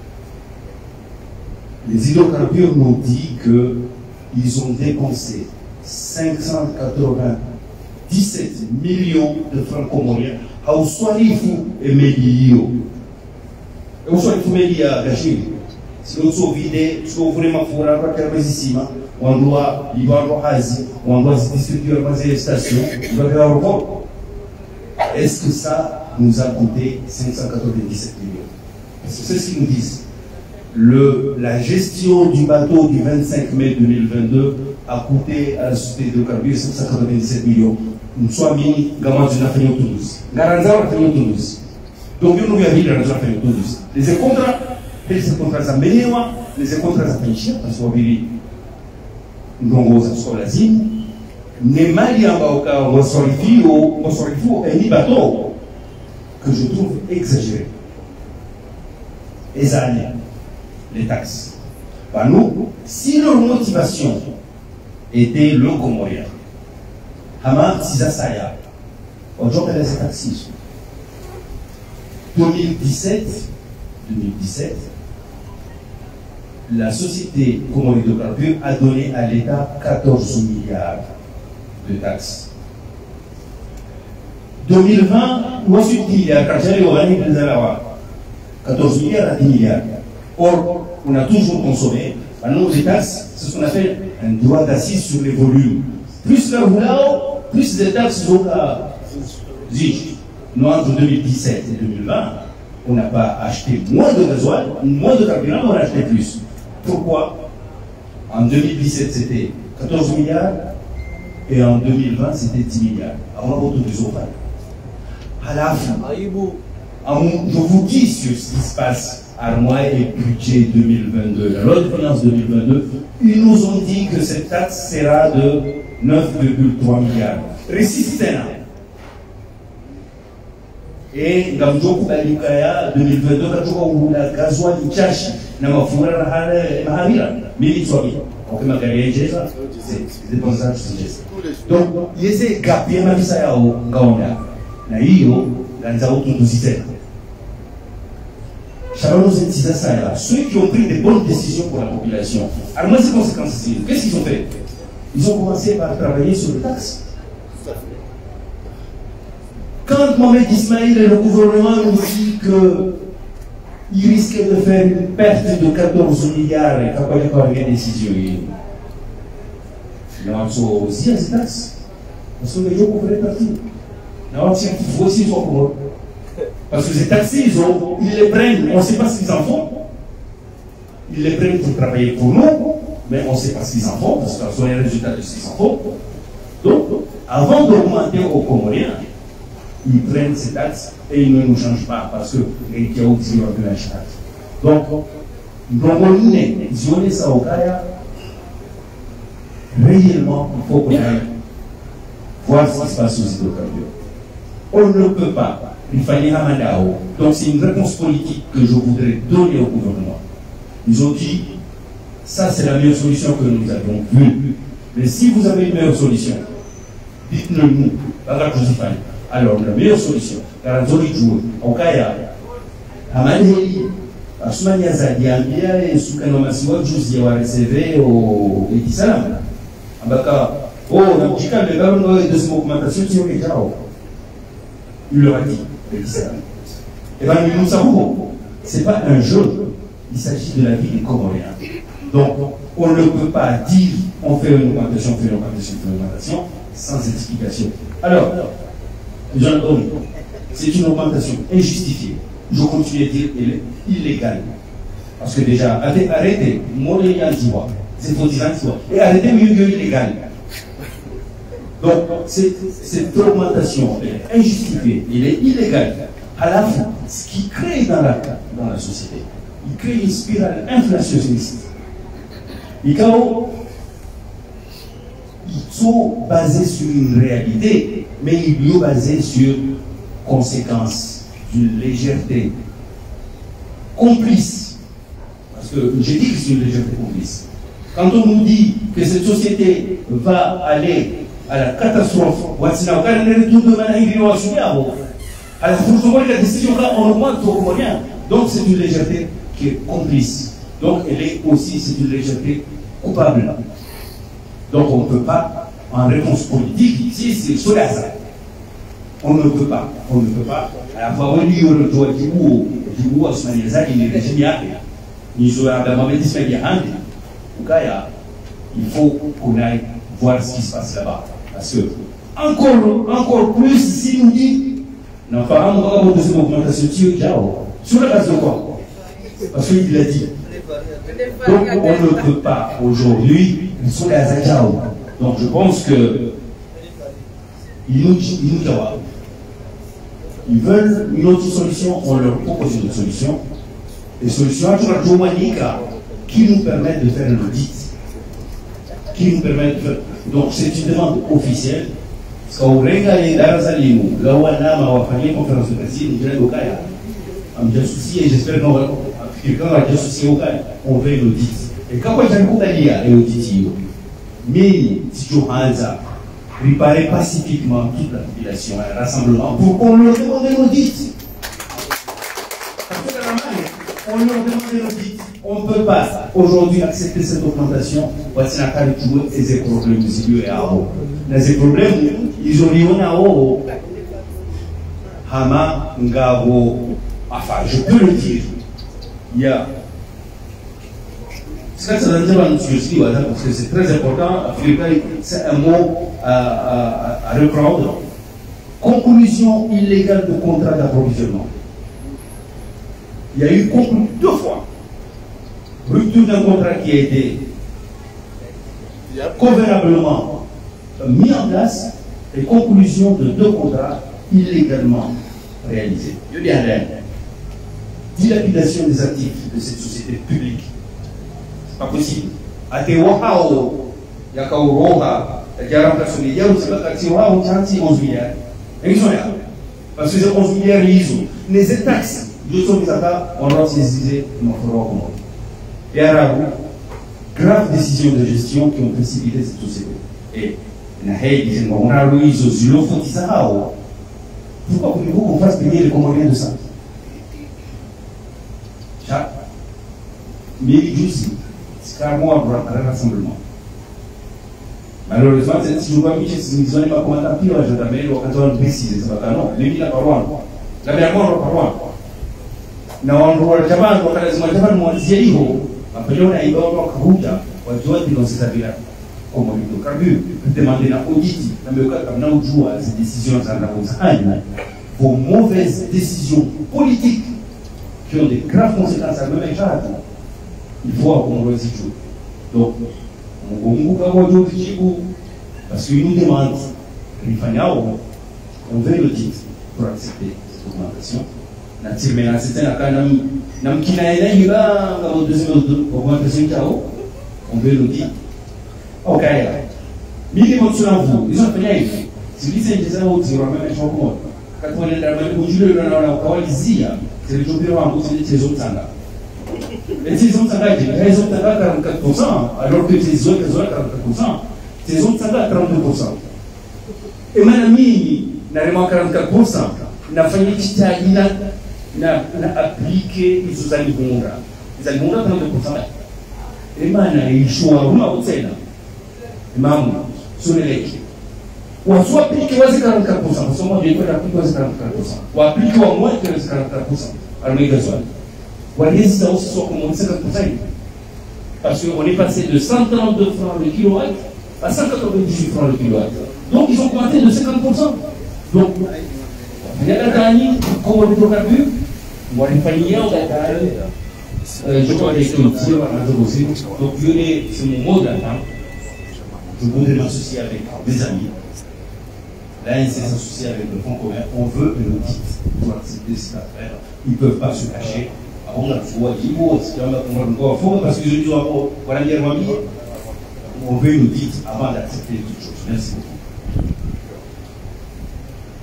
Les hydrocarbures nous disent qu'ils ont dépensé cinq cent quatre-vingt-dix-sept millions de francs comoriens à Ouswarifu et Melio. Et Ouswarifu et Melio à Gachir. Si nous sommes vidés, si nous vraiment pour la ici, on doit, il va avoir Asie, on doit se distribuer dans les stations, il va y avoir report. Est-ce que ça nous a coûté cinq cent quatre-vingt-dix-sept millions? Parce que c'est ce qu'ils nous disent. Le, la gestion du bateau du vingt-cinq mai deux mille vingt-deux a coûté à la société d'hydrocarbures cinq cent quatre-vingt-dix-sept millions. Nous sommes mis gamin de la famille Toulouse. Garanza la famille Toulouse. Donc nous nous avons dans la famille Toulouse. Les contrats, les contrats à Ménéwa, les contrats à Péchia, parce qu'on vit nous avons la zine. Ne Malia Baoka, on s'orifique au un bateau que je trouve exagéré. Les années. Les taxes. Bah nous, si leur motivation était le Comorien, Hamad Tizasaya, aujourd'hui elle a ses taxes. deux mille dix-sept, la société Comorien d'hydrocarbures a donné à l'État quatorze milliards de taxes. deux mille vingt, nous avons dix milliards, quand j'allais au Rani de Zalawa, quatorze milliards à dix milliards. Or, on a toujours consommé. Maintenant, les taxes, c'est ce qu'on appelle un droit d'assise sur les volumes. Plus le roulao, plus les taxes sont à Zige. Nous, entre deux mille dix-sept et deux mille vingt, on n'a pas acheté moins de gasoil, moins de carburant, on a acheté plus. Pourquoi? En deux mille dix-sept, c'était quatorze milliards et en deux mille vingt, c'était dix milliards. Alors, on a autour du Zoval. À la fin, je vous dis sur ce qui se passe. Armoire et budget deux mille vingt-deux, la loi de finances deux mille vingt-deux, ils nous ont dit que cette taxe sera de neuf virgule trois milliards. Résistez. Et dans le jour deux mille vingt-deux, quand on a le gasoil de Tchachi, on a fait la Mahavira, mais il faut bien. On peut m'agréger ça. C'est bon ça, je donc, il y a des gaps, il y a des gaps, il y a des gaps, ceux qui ont pris des bonnes décisions pour la population. Alors moi, ces conséquences, qu'est-ce qu'ils ont fait? Ils ont commencé par travailler sur les taxes. Quand Mohamed Ismail et le gouvernement nous dit qu'il risquait de faire une perte de quatorze milliards et qu'il n'y a pas de décision, il y a aussi à ces taxes. Parce que les gens pouvaient partir. Il faut aussi soit pour eux. Parce que ces taxis, ils, ont, ils les prennent, on ne sait pas ce qu'ils en font. Ils les prennent pour travailler pour nous, mais on ne sait pas ce qu'ils en font, parce que ce sont les résultats de ce qu'ils en font. Donc, avant d'augmenter aux Comoriens, ils prennent ces taxes et ils ne nous changent pas, parce que les Kiaou disent qu'ils ont plus taxe. Donc, nous avons ça au Kaya. Réellement, il faut qu'on aille voir ce qui se passe aux hydrocarbures. On ne peut pas. Il fallait Hamadao. Donc c'est une réponse politique que je voudrais donner au gouvernement. Ils ont dit, ça c'est la meilleure solution que nous avons vue. Mais si vous avez une meilleure solution, dites-le nous. Alors la meilleure solution, car au Kaya, Hamadeli, Asmania Zadiambia et Soukanomasiwa Juzi wa recevé au Etisalam. Abaka, oh, on a dit que le gouvernement est de cette augmentation qui est déjà. Il leur a dit. Et bien nous savons, ce n'est pas un jeu, il s'agit de la vie des Comoriens. Donc on ne peut pas dire on fait une augmentation, on fait une augmentation, on fait une augmentation, sans explication. Alors, Jean-Claude, c'est une augmentation injustifiée. Je continue à dire qu'elle est illégale. Parce que déjà, arrêtez, moi les gens qui voient, c'est faux disant qui voient, et arrêtez mieux que illégal. Donc, cette augmentation est injustifiée, elle est illégale. À la fin, ce qui crée dans la, dans la société, il crée une spirale inflationniste. Les chaos, ils sont basés sur une réalité, mais ils sont basés sur conséquences d'une légèreté complice. Parce que j'ai dit que c'est une légèreté complice. Quand on nous dit que cette société va aller à la catastrophe, alors forcément la décision là, on augmente trop moyen. Donc c'est une légèreté qui est complice. Donc elle est aussi, c'est une légèreté coupable. Donc on ne peut pas, en réponse politique, ici c'est sur la hasard. On ne peut pas, on ne peut pas. À la fois, on dit que le toit du bout, du bout, à ce moment-là, il est génial. Il faut il faut qu'on aille voir ce qui se passe là-bas. Parce que, encore, encore plus, si nous dit, non, pas on va deuxième augmentation sur la base de quoi? Parce qu'il l'a dit. Donc, on ne peut pas aujourd'hui, ils sont les Azajao. Donc, je pense que, ils nous disent, ils veulent une autre solution, on leur propose une autre solution. Les solutions qui nous permettent de faire un audit. Qui nous permettent de faire. Donc c'est une demande officielle. Parce qu'on regarde dans la salle, là où on a fait une conférence de presse, nous avons un associé, et j'espère qu'on va quelqu'un va associer au cas, on veut un audit. Et quand on a un coup d'aller à l'audit, mais si tu as ça, préparer pacifiquement toute la population à un rassemblement pour qu'on leur demande un audit. On leur demande l'audit. On ne peut pas aujourd'hui accepter cette augmentation. Voici la carte de ces problèmes de et à haut. Les problèmes, ils ont dit on a haut. Hama, Ngabo, enfin, je peux le dire. Il y a. Ce que ça veut dire, parce que c'est très important, c'est un mot à, à, à reprendre. Conclusion illégale de contrat d'approvisionnement. Il y a eu conclu deux fois. Rupture d'un contrat qui a été convenablement mis en place et conclusion de deux contrats illégalement réalisés. Je dis à l'air. Dilapidation des actifs de cette société publique. C'est pas possible. A te wahao, yakao roha, yakao remplacement, il y a aussi l'actif wahao, chanti onze milliards. Et ils sont là. Parce que c'est onze milliards, ils ont. Les taxes. Nous sommes là, on a saisi notre recommandation. Et alors, graves décisions de gestion qui ont précipité cette société. Et on a Louise Zulo Fotisao. Pourquoi voulez-vous qu'on fasse payer les Comoriens de ça? Mais il dit c'est carrément un rassemblement. Malheureusement, si je vois Michel, si nous n'avons pas commenté pire, je t'amène au canton précisé. C'est pas non, les villes à Parouane. La mer mort à Parouane. Na wanrua jamaa kwa lazima jamaa mwanzie hiyo apeliona hiyo kwa kuja wajua ndio sasa comme hydrocarbures demander la audit na meka kama unajua ces décisions za ndakuzanya vos mauvaises décisions politiques qui ont des graves conséquences à même échelle il faut qu'on le dise donc Mungu kama ndio kijibu parce qu'il nous demande rifanyao on veut l'audit pour accepter cette augmentation. Na tirmena c'était la kana na mkina ile hiba ngao deuxième augmentation chao on veut le dire OK mimi monsuna vous ils ont fait hivi silize ndiza au zero même choko quand on est dans le bujule na na kawalizia c'est le jobiro wangu c'est les autres tanga les autres tanga les autres tanga quarante-quatre pour cent alors que les autres les autres quarante-quatre pour cent les autres tanga trente-deux pour cent et même mimi na rema quarante-quatre pour cent nafanya kitagina na na appliquer hizo zalibunga zalibunga trente pour cent emana ishwa uma utena mamu suneleki watu appliquer wazi quarante-quatre pour cent somo ndio kwenda appliquer wazi quarante-quatre pour cent wa appliquer wa moins que quarante-quatre pour cent almega swali walezi aussi soit comme cinquante pour cent parce qu'on est passé de cent trente-deux francs le kilowatt à cent quatre-vingt-dix-huit francs le kilowatt donc ils ont augmenté de cinquante pour cent donc il y a la dernière comme hydrocarbures walifanyia udaktari je crois que c'est donc je l'ai ce moment là je voudrais m'associer avec des amis là ils s'associent avec le fonds commun on veut un audit pour accepter cette affaire ils ne peuvent pas se cacher avant la foi il faut parce que je dis voilà dire on veut un audit avant d'accepter toute chose. Merci beaucoup.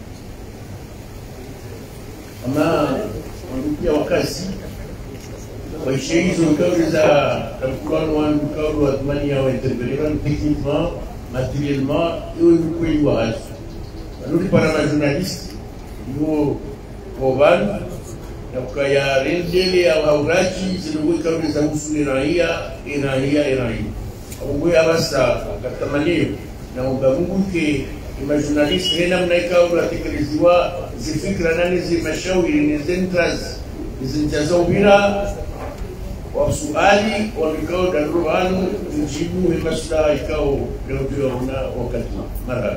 Ama wandukia wakazi waishe hizo kauli za mkutano wa mkutano wa thamani ya intervenir techniquement matériellement et au pays wa hali nous para ma journaliste yo kovan na kaya rendele ya hauraji zilikuwa kauli za usuli raia ina raia ina Mungu abasa katamani na ungamunguke ima journaliste hena mnaika ula tekeleziwa zifikra nani zimashauri ni zentras zinjazo bila wa suali wa mikao daruhanu mjibu hemasuda ikao ndio una wakati mara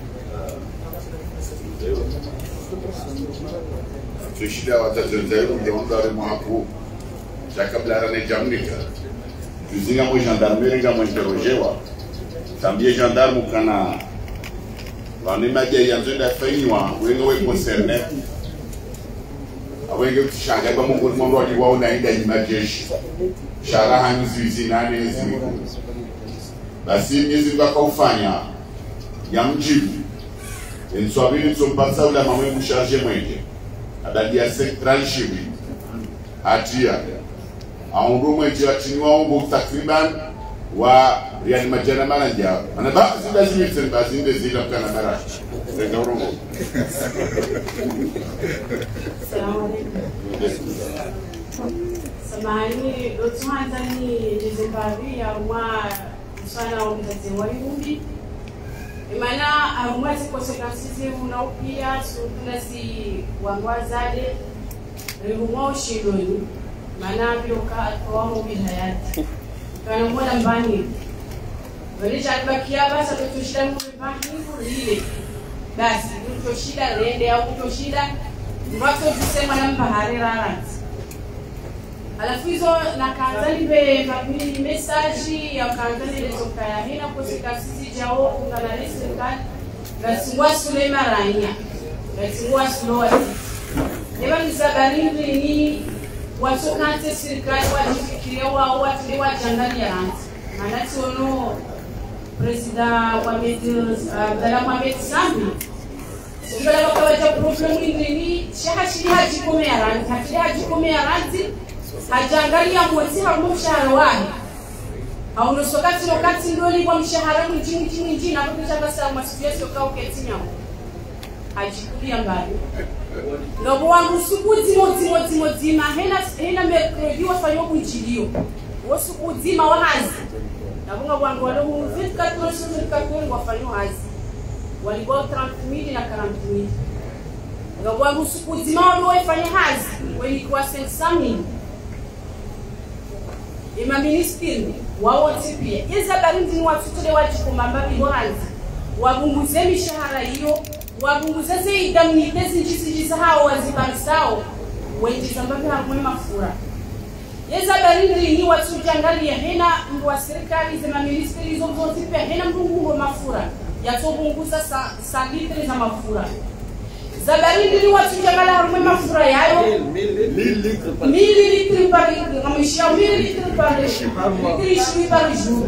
tushida watazenzero ngeondare mwapo jakabla rane jamnika tuzinga mo gendarmerie nga mo interrogewa tambie gendarme kana vanema dia yanzo da fanywa wenga we concerne awenge kushanga kwa mungu mungu wali wao naenda imajeshi shara hanyu zizi nane zizi basi miezi ngakaufanya ya mjibu enswabili tsompasa ula mamwe msharge mwenge adadia sektranshibi hatia aundu mwenge watiniwa umbo takriban wa riani majana malanja ana ba zida zimitseni ba zinde zila kana mara renga urongo Assalamu alaikum. Samahani, dotuanza ni jezebari ya mwa msana wa mzazi wa Yumbi. Imana amwezi konsekansizi unaupia sukuna si wangwazade rihumo shidoni. Mana bioka atwamu bihayati. Kana mwana mbani. Walisha alibakia basa kutushida mbani lile. Basi kutoshida rende au kutoshida mwato tusema na mpahari raranzi. Alafu hizo na kanzani be mabili message ya kanzani lezo kaya hina kosekasisi jao kungana serikali gasingwa Sulema Rania gasingwa Suloa Neba nizabarini ni watu kante serikali wajifikiria wao watu ni wajangani ya ranzi manati ono President Mohamed Abdallah Mohamed Sambi Sibala wakawaja problemu indini shahashi haji kome ya ranzi haji haji kome ya ranzi hajangalia mwezi harumu mshahara wahi haunusokati wakati ndoli kwa mshahara mjini mjini mjini na kukuchanga saa mwasifiyesi waka uketi nyamu hajikulia mbali Lobo wangu suku zimo zimo zimo zima hena hena mekredi wafanyo kunjilio wasuku zima wahazi na bunga wangu walo vingt quatre heures sur vingt quatre heures wafanyo hazi walibao trente mille na quarante mille Lobo wangu suku zima walo wafanya hazi walikuwa cinq cent mille Ima ministiri wao tipia iza barindi watutule wajikumamba bihoranzi wabunguze mishahara hiyo wabunguze zeidamnite zinjisijisa hao wazibarisao wenjiza mbabi hamwe mafura iza barindi ni watujangalia hena mbu wa serikali zema ministiri hizo zote pia hena mbungu mafura yatobunguza sa, sa litri za mafura Zabarindi ni watu jangala harume mafura yayo mille litres par kamishia mille litres par litre ishirini par jour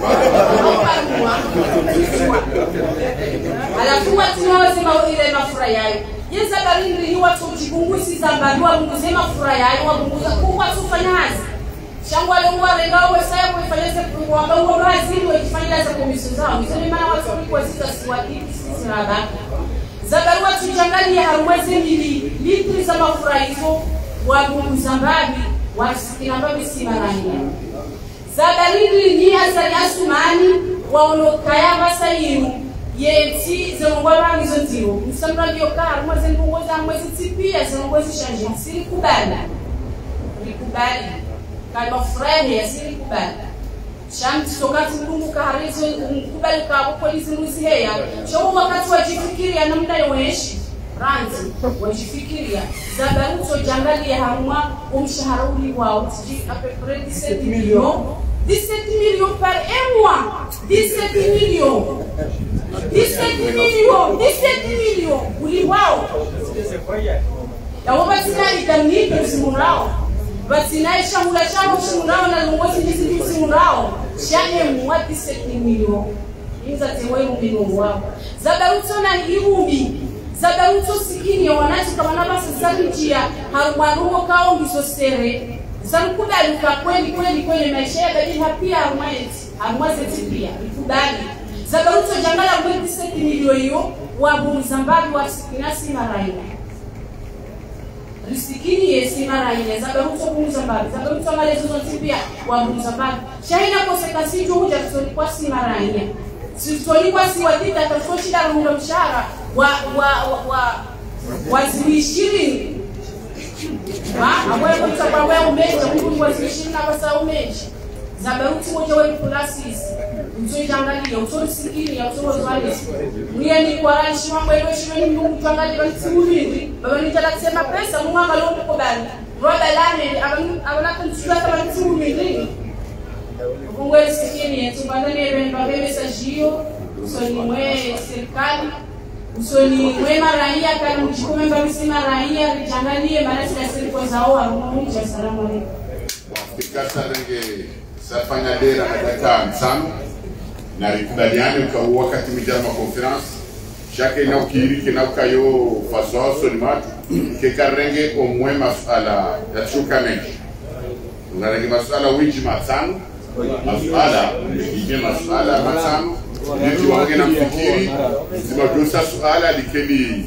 alafu watu wasema ile mafura yayo ye Zabarindi ni watu jikungusi zambadua bunguze mafura yayo wabunguza kwa watu fanya hazi shangwa lengwa lengao wesaya kuifanyeze kuwamba uwa razili wekifanyila za komisio zao mizoni mana watu walikuwa zita siwakiki sisi rabaki Zabarua tujangali ya harumweze mili litri za mafura hizo wabunguza mbabi wasikina mbabi simarania Zabarindi ni asali asumani waonokaya basa yinu yeti zemongwa rangi zontiro Msamra liyoka harumweze mbungoza harumweze tipia zemongweze shanji Siri kubala Rikubali Kali mafura ya siri kubala Shamti sokati mdungu kaharizo mkubali kabo polisi nuzi heya Shomu wakati wajifikiria na mda yoneshi Ranzi wajifikiria Zabaruto jangali ya haruma umshahara uli wao Tiji apepre dix-sept millions dix-sept millions par un mois dix-sept millions dix-sept millions dix-sept millions uli wao Ya wabatina itamniki usimurao Batina isha mula chano usimurao na lungozi nisi usimurao Shane mwa dix-sept millions Inza tewe mbinu wao Zabaruto na irumbi Zabaruto sikini ya wanati kama nabasa zabijia Harumarumo kao miso sere Samkubali kwa kweli kweli kweli maisha ya bali hapia hamwezi hamwezi tipia ikubali sababu to jangala mwezi seti milio wa Mozambique wa sikinasi maraina risikini yesi maraina sababu to Mozambique sababu to malezo tipia wa Mozambique shaina konsekansi jo huja kusoni kwa si maraina sisoni kwa si wadita kwa shida runga mshahara wa wa wa wazimishirini Ah, agora quando você vai ao mês, eu vou assistir na passar o mês. Zabaru tí mo jẹ́ wọ́n pulasis, nso jangali, nso sikiri, nso walis. Mwenye ni kwa rani shima kwa hivyo shima ni mungu jangali bani timu mingi. Baba ni jala kusema pesa, mungu anga lombe kwa bani. Roda lane, abana kantusula kama timu mingi. Mwenye sikiri, nso bandani ebe mbabe mesajio, nso ni mwe serikali. Usoni wema raia kana mchikume mbamisima raia rijangalie maana tunasema kwa zao Mungu. Asalamu alaykum. Fikasa renge safanya dera na dakika hamsini na rikubaliane kwa wakati mjama conference chake na ukiriki na ukayo faso solimatu ke karenge au moins masala ya chuka mengi unarenge masala wingi matano masala ni masala matano ndio wangena mfikiri zimadosa suala likeli.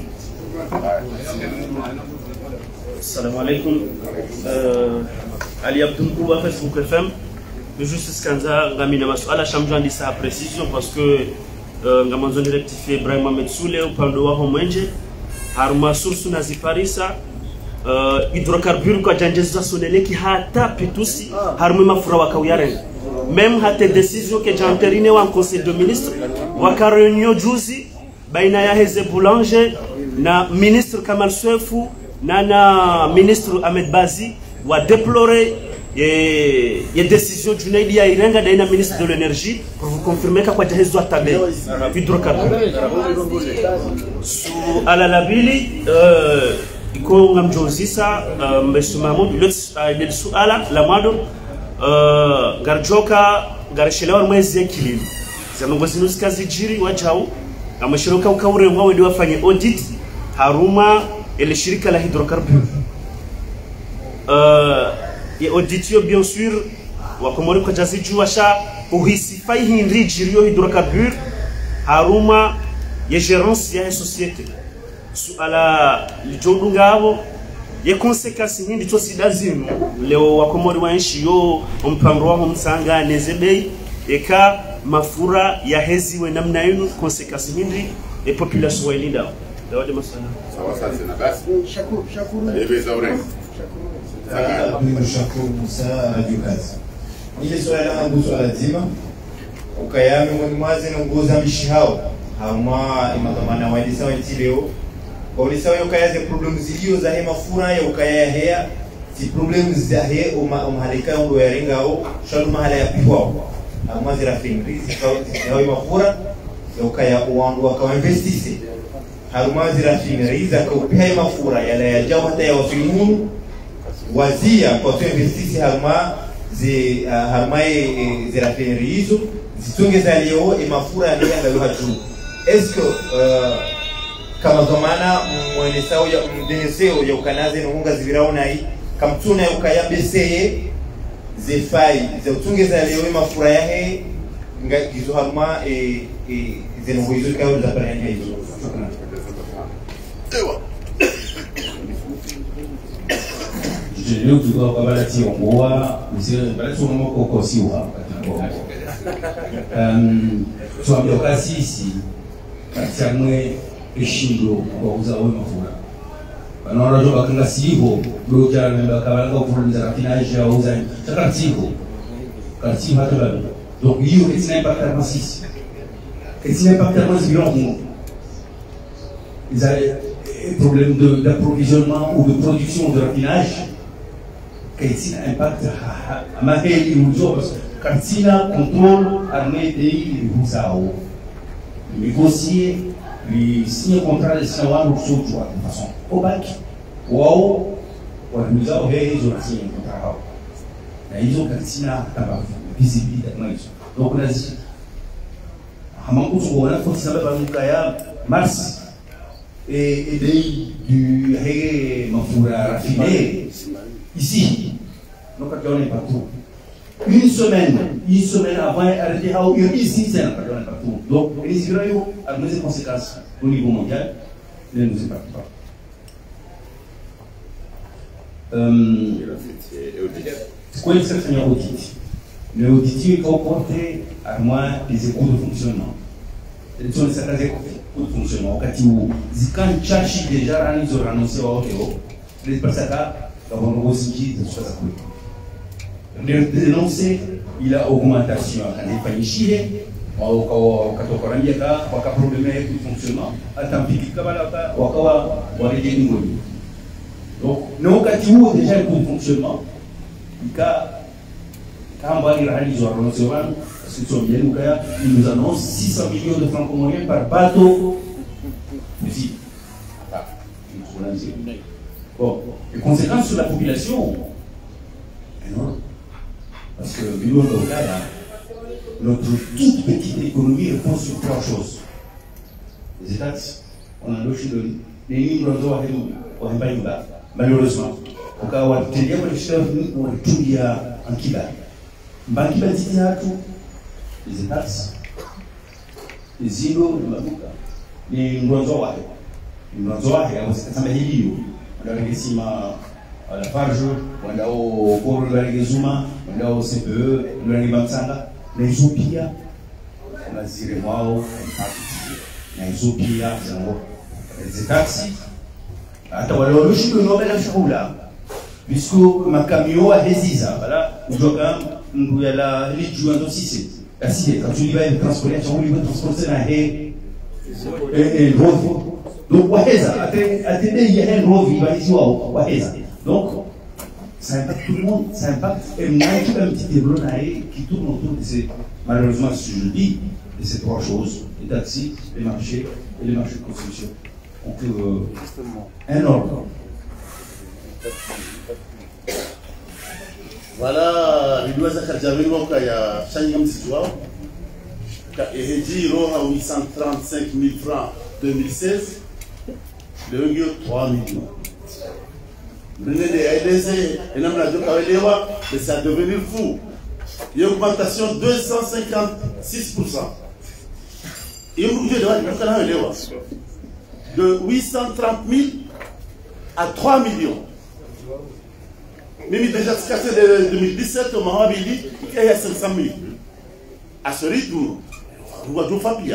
Assalamu alaikum. Euh, Ali Abdul Kouba, Facebook F M. Juste scanza ngamina masuala shamjandi sa précision parce que ngamanzo ni rectifier Ibrahim Ahmed Soule upande wa Homwenje haruma source na ziparisa uh, hydrocarbures kwa janjeza soneleki hata pitusi haruma mafura wakawiyaren même hata décision que janterine wa conseil de ministre waka réunion juzi baina ya Heze Boulanger na ministre Kamal Sefu na na ministre Ahmed Bazi wa déplorer et il y a décision du Naïdi à Irenga d'un ministre de l'énergie pour vous confirmer qu'à quoi tu as tabé hydrocarbures sous à la labili iko ngamjozisa mbesumamo le sous ala la mado garjoka garishelewa mwezi kilimo zanongozi nuskazi jiri wajao ameshiroka ukaure wao ndio wafanye audit haruma ile shirika la hydrocarbures et auditio bien sûr wa komori kwa jazi juasha uhisi fai hindi jirio hydrocarbures haruma ye gérance ya société su ala lijodunga abo ye conséquences hindi to sidazino leo wa komori wa nchi yo mpango wa msanga nezebei eka mafura ya hezi we namna yenu conséquences hindi et population wa ilida dawade masana sawa sasa na basi shukuru shukuru ebe zaure Abdul Shakur Musa Radio Kazi. Ile swala langu swala zima ukayame mwazi nongoza mishihao hama imakamana waidisa wentileo polisa yo kayaze problems zilio za hema fura ya ukaya hea si problems za he umhalika ndo yaringa au shalu mahala ya piwa hama zira fingri zikawa mafura ya ukaya uwangu wakawa investise haruma zira fingri za kaupia mafura yala ya jawa hata ya wafilimu wazia kwa tu investisi haruma zi uh, harmae e, zirafeneri hizo zitunge za leo e mafura ya ndia ngalo hatu esko uh, kama zamana mwene sao ya mdeneseo ya ukanaze nunga ziviraona hii kamtuna ya ukayabeseye zefai za utunge za leo e mafura ya he nga gizo haruma e, e, zinungo hizo kao za paranya hizo ewa leo tulikuwa kwa balati ongoa mzee balati ongoa kwa kosiwa katika um tuambia kasi sisi katamwe eshindo kwa uza wewe mafura banaona jo bakanga siho ndio jana ndio kabalanga kufunza rafinaje au uza takatifu kasi hata bado donc hiyo kitina impact kwa sisi kitina impact kwa sisi bien ils avaient un problème de d'approvisionnement ou de production de raffinage qui a un impact à ma vie parce que quand il a contrôle armé des Roussaou, négocier, les signer contrat de Sawan ou de façon au bac, wow, nous avons fait les autres signer contrat. Ils ont cantina à visibilité. Donc on a dit, à mon coup, on a fait ça à mars et du Mafura raffiné. Ici, Donc, on est partout. Une semaine, une semaine avant, arrêté à une ici, c'est un partout. Donc, les Israéliens ont des conséquences au niveau mondial, ne nous impactent pas. C'est quoi l'exception audit? Le audit est comporté à moins des coûts de fonctionnement. Les gens qui ont des coûts de fonctionnement, quand ils cherchent déjà, ils ont annoncé au Théo, les personnes qui ont aussi de choses à couper. Le dénoncer, il a augmentation. Quand il fait chier, quand il y a un problème de fonctionnement, attends, il y a un problème. Donc, nous avons déjà un coût de fonctionnement. Quand on va réaliser un renoncement, parce que nous annoncent six cents millions de francs comoriens par bateau. Ici. Bon, les conséquences sur la population, énormes. Parce que notre toute petite économie repose sur trois choses. Les États, on a logé de livres de malheureusement. Au cas où on a un chef, on a tout dit en Kiba. Banki les États, les îlots, les Ngonzoa, les Ngonzoa, c'est un méliou. On a réussi à la Farge, on a au Pôle de la Zuma, on a au C P E, on a les Bansanga, les Zopia, on a Ziremao, les Zopia, les États. Attends, alors le chou de Nobel à Charoula, puisque ma camion a des isa, voilà, où il y a la religion aussi, c'est ainsi, quand tu vas transporter, tu vas transporter un haie et l'autre. Donc, attendez, il y a un rôle qui va ici. Donc, ça impacte tout le monde, ça impacte. Et il y a un petit développement qui tourne autour de ces, malheureusement, si je le dis, de ces trois choses, les taxis, les marchés et les marchés de construction. Donc, euh, un ordre. Voilà, il doit être déjà venu il y a cinq ans. Et il dit à huit cent trente-cinq mille francs deux mille seize. Le euro trois millions. Venez de Aïdézé, et même la Djokaweléwa, mais ça a devenu fou. Il y a une augmentation de deux cent cinquante-six pour cent. Il y a une augmentation de huit cent trente mille à trois millions. Même déjà, c'est en deux mille dix-sept, au moment où il dit qu'il y a cinq cent mille. À ce rythme, on va tout faire pire.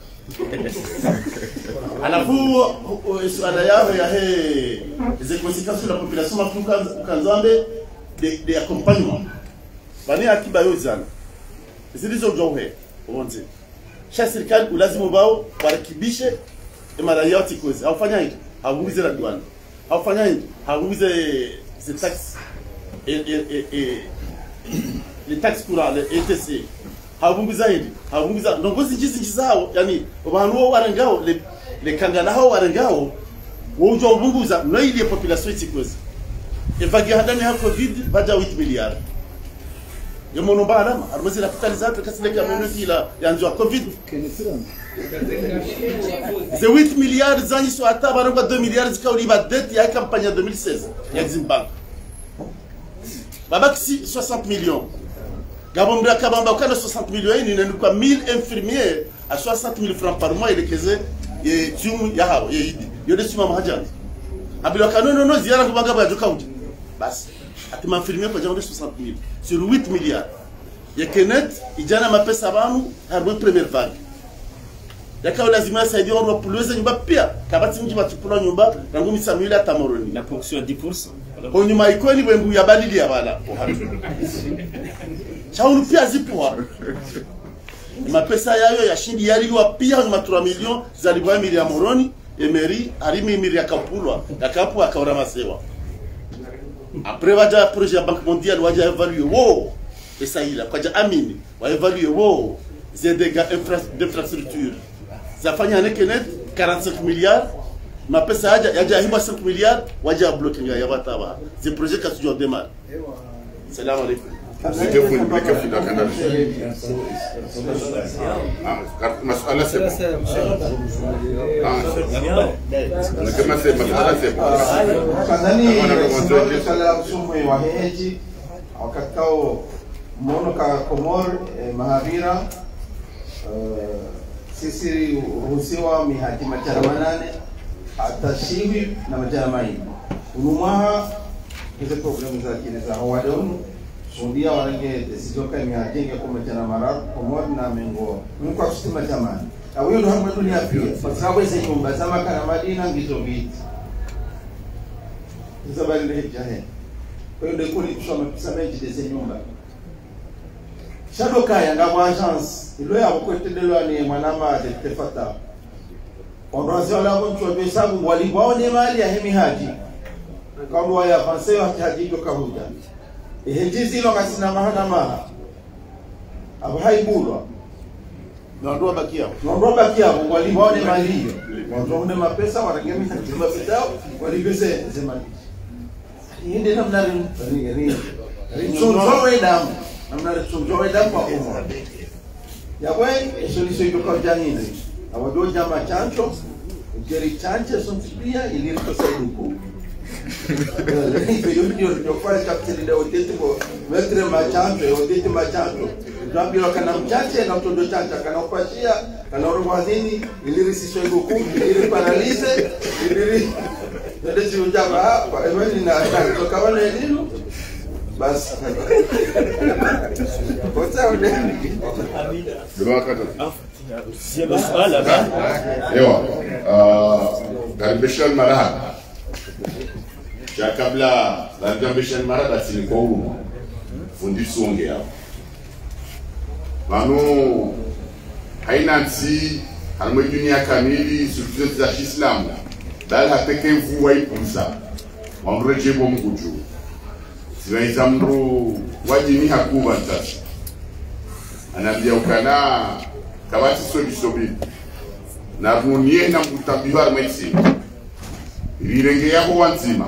Alafu d'ailleurs il y a des conséquences sur la population mafukanzambe des accompagnements bani akiba yozana zilizo johe uonze cha serikali lazima bao warekebishe mara yote kozi aufanya hivi hauulize la douane aufanya hivi hauulize ces taxes et et et les taxes courants les E T C habunguza hili habunguza ndongozi jinsi zao yani abantu wo warangao le le kangana hao warangao wo ujo ubunguza no ile population itikoze evagi hadani ha covid baja huit milliards yomono bala armazi la capitalisation kasile community la yanzo covid c'est huit milliards zanyi so ata barangwa deux milliards zikauli ba dette ya campagne deux mille seize ya Zimbabwe babaki soixante millions. Gabon Kabamba au soixante millions, il y a mille infirmiers à soixante mille francs par mois. Il est que et tu yaha et il y a des summa mahajan. Abilo kano non non ziara kubanga ba jokaudi. Bas. Atima infirmier kwa jambo soixante mille sur huit milliards. Ya Kenneth ijana mapesa banu harbo première vague. Yaka lazima saidia on reploser nyumba pia. Kabati mji batupula nyumba rangu misamila tamoroni. La ponction à dix pour cent. Kwa nyuma iko ni wengu ya badili ya bala. Chaunu pia zipoa. Mapesa yayo ya shindi yaliwa pia ni trois millions za libwa mili ya moroni emeri arimi mili ya kapulwa yakapu akaora masewa. Après waja projet ya Banque mondiale waja évaluer wo pesa ila kwaja amini wa évaluer wo ces dégâts d'infrastructure. Zafanya nekenet quarante-cinq milliards mapesa yaja yaja himba cinq milliards waja blocking ya bataba. Ces projets ka toujours démarre. Salam alaykoum. C'est que vous n'oubliez que vous n'avez canal. Ma soala c'est bon. Kama c'est ma soala c'est bon. Kadhani swala la usumu wa heji wakati kao mono ka Komor eh, Mahavira uh, sisi ruhusiwa mihati machara manane atashiwi na machara maini unumaha hizo problemu za kile za hawadonu sundia warange desidoka imehajenge kwa machara mara Komor na Mengo mungu akustima jamani na huyo ndo hapo dunia pia kwa sababu hizo nyumba za Maka Madina ngizo viti hizo bali ndio jahe kwa hiyo ndio kuli kusoma kusameji hizo nyumba shadoka yanga kwa chance ilo ya kwetendelwa ni mwanama de tefata ondoazio la mtu wa sababu waliwaone mali ya hemi haji kama ya fanse wa haji kwa kahuja ehejizi lo kasina mahana maha abo haibulwa Ndio bakia. Ndio bakia waliwaone mali hiyo wanaone mapesa wanagemi kama bidao walibeze zemani yende namna ni ni ni damu namna tunjoe damu kwa umma yawe solution iko kwa jangine awadoja jama chancho ngeri chanche sonfia ili kusaiduko hiyo ndio ndio kwa kapteni ndio wote kwa metre machancho wote machancho ndio kana mchache na mtondo chancha kana upashia kana urwazini ili risisho iko ili paralize ili ndio sio jama hapa evani na kwa wale elimu basi kocha ule ndio wakati sio maswala ba ewa uh karibishan marahaba cha kabla la karibishan marahaba silikuwa huko fundisho ongea mano haina nsi almo dunia kamili suluzo za Islam bali hapeke mvua ipunza wamreje bomguju Siwaiza mru wajini hakuwa tasa anabia ukana kawati sobi sobi na munie na mutabiwa armesi rirenge yako wanzima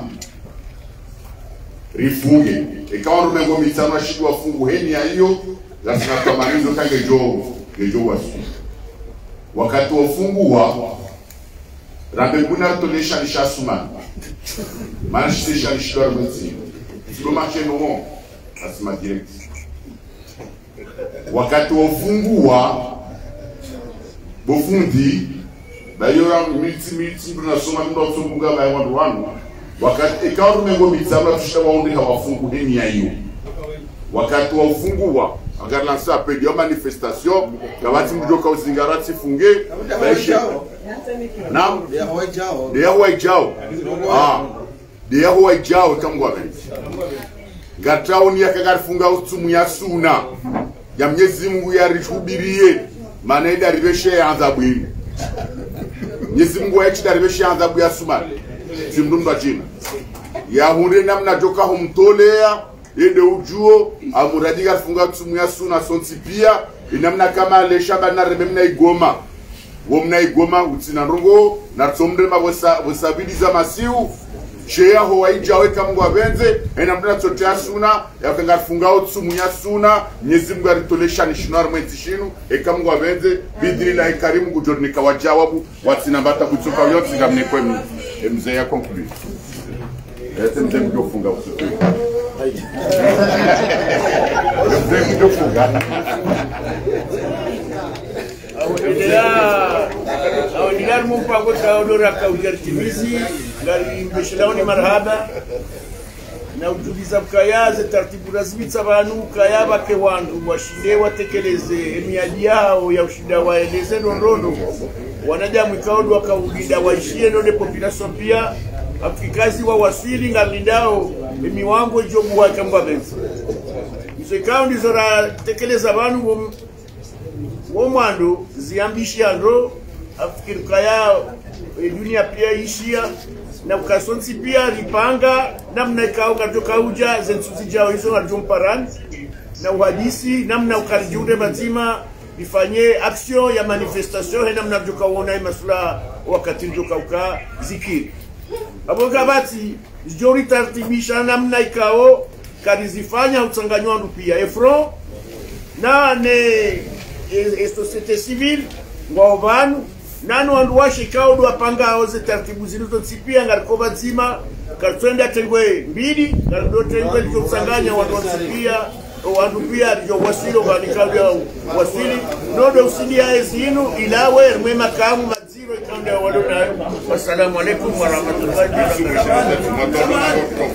rifunge ikawa rumengo mitano ashidwa fungu heni ya hiyo lazima kamalizo kange jogo ngejo wasu wakati wa fungu wa rabenguna tonesha nishasuma maana shisha nishidwa armesi Sio marché non asima direct wakati ufungua bofundi bayora multi multi tunasoma ndo tsumbuga bayi wandu wanu wakati ikawa mengo mitsama tushaba onde hawafungu deni yayo wakati wa ufungua agalansa appel de manifestation kabati mjoka uzingarati funge baisha na ya hojao ya hojao ah dia huwa ijao kamgwa benzi gataoni yakagarifunga utumu ya suna ya Mwenyezi Mungu yarihubirie maana ida ribeshe anza bwini Mwenyezi Mungu yakida ribeshe anza bwa suma simdumba jina ya hunde namna joka humtolea ende ujuo amuradi garifunga utumu ya suna sontipia inamna kama leshaba na rememna igoma womna igoma utina rongo na tsomde mabosa bosabiliza masiu Shea ho aijawe kamgwa benze ena mdana totea suna ya kangarfunga otsumu ya suna Mwenyezi Mungu aritolesha nishinar mwezi shinu e kamgwa benze bidiri la ikarimu kujorni kawajawabu watina bata kutsuka yote ngamne kwemi e mzee ya conclure ete mzee kujofunga utsumu mzee kujofunga Awendela awendela mumpango taodora kaujartimizi ngari mbeshelaoni marhaba na utuliza mkayaze taratibu rasmi tsabanu kayaba ke wandu washinde watekeleze miadi yao ya ushida waeleze ndondo wanadamu ikaodo wakaudida waishie ndo population pia afikazi wa wasili ngalindao miwango jobu wa kamba benzi msekao ndizora tekeleza banu womando ziambishia ndo afikirikaya dunia pia ishia na ukasonsi pia ripanga namna ikao katoka uja zensuzi jao hizo na jomparan na uhadisi namna ukarijude mazima ifanye action ya manifestation namna joka uona masula wakati joka uka zikiri aboga bati jori tartibisha namna ikao karizifanya utanganywa pia efro na ne e société civile ngwa vanu nanu wandu washe kaudu wapanga oze taratibu zilizotsipia ngarikoba zima katwenda tengwe mbili ngarido tengwe lijo kusanganya wandu watsipia wandu pia lijo wasilo wanikaudu ya wasili nodo usili ya ezinu ilawe mwe makamu maziro ikaudu ya wadu na wassalamu alaikum wa rahmatullahi wa barakatuh.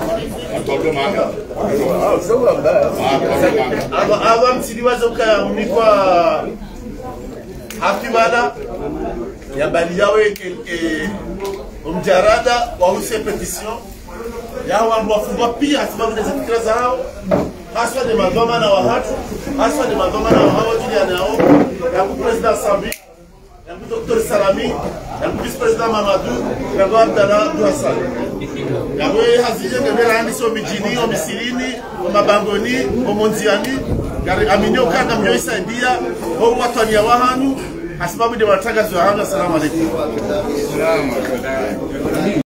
aba aba msiliwazo ka mnikwa hafibana ya bali yawe ke umjarada wa use petition ya wandu wafungwa pia sababu za fikra zao haswa ni magoma na wahatu haswa ni magoma na wao jili nao ya president Sambi ya Doctor Salami ya vice president Mamadou ya Abdallah Hassan ya wewe hazije ngebera andi so mijini o misilini o mabangoni o monziani gari aminyo kanga mnyo isaidia ho watu ni wahanu sababu de watagazo hanga. Assalamu alaykum.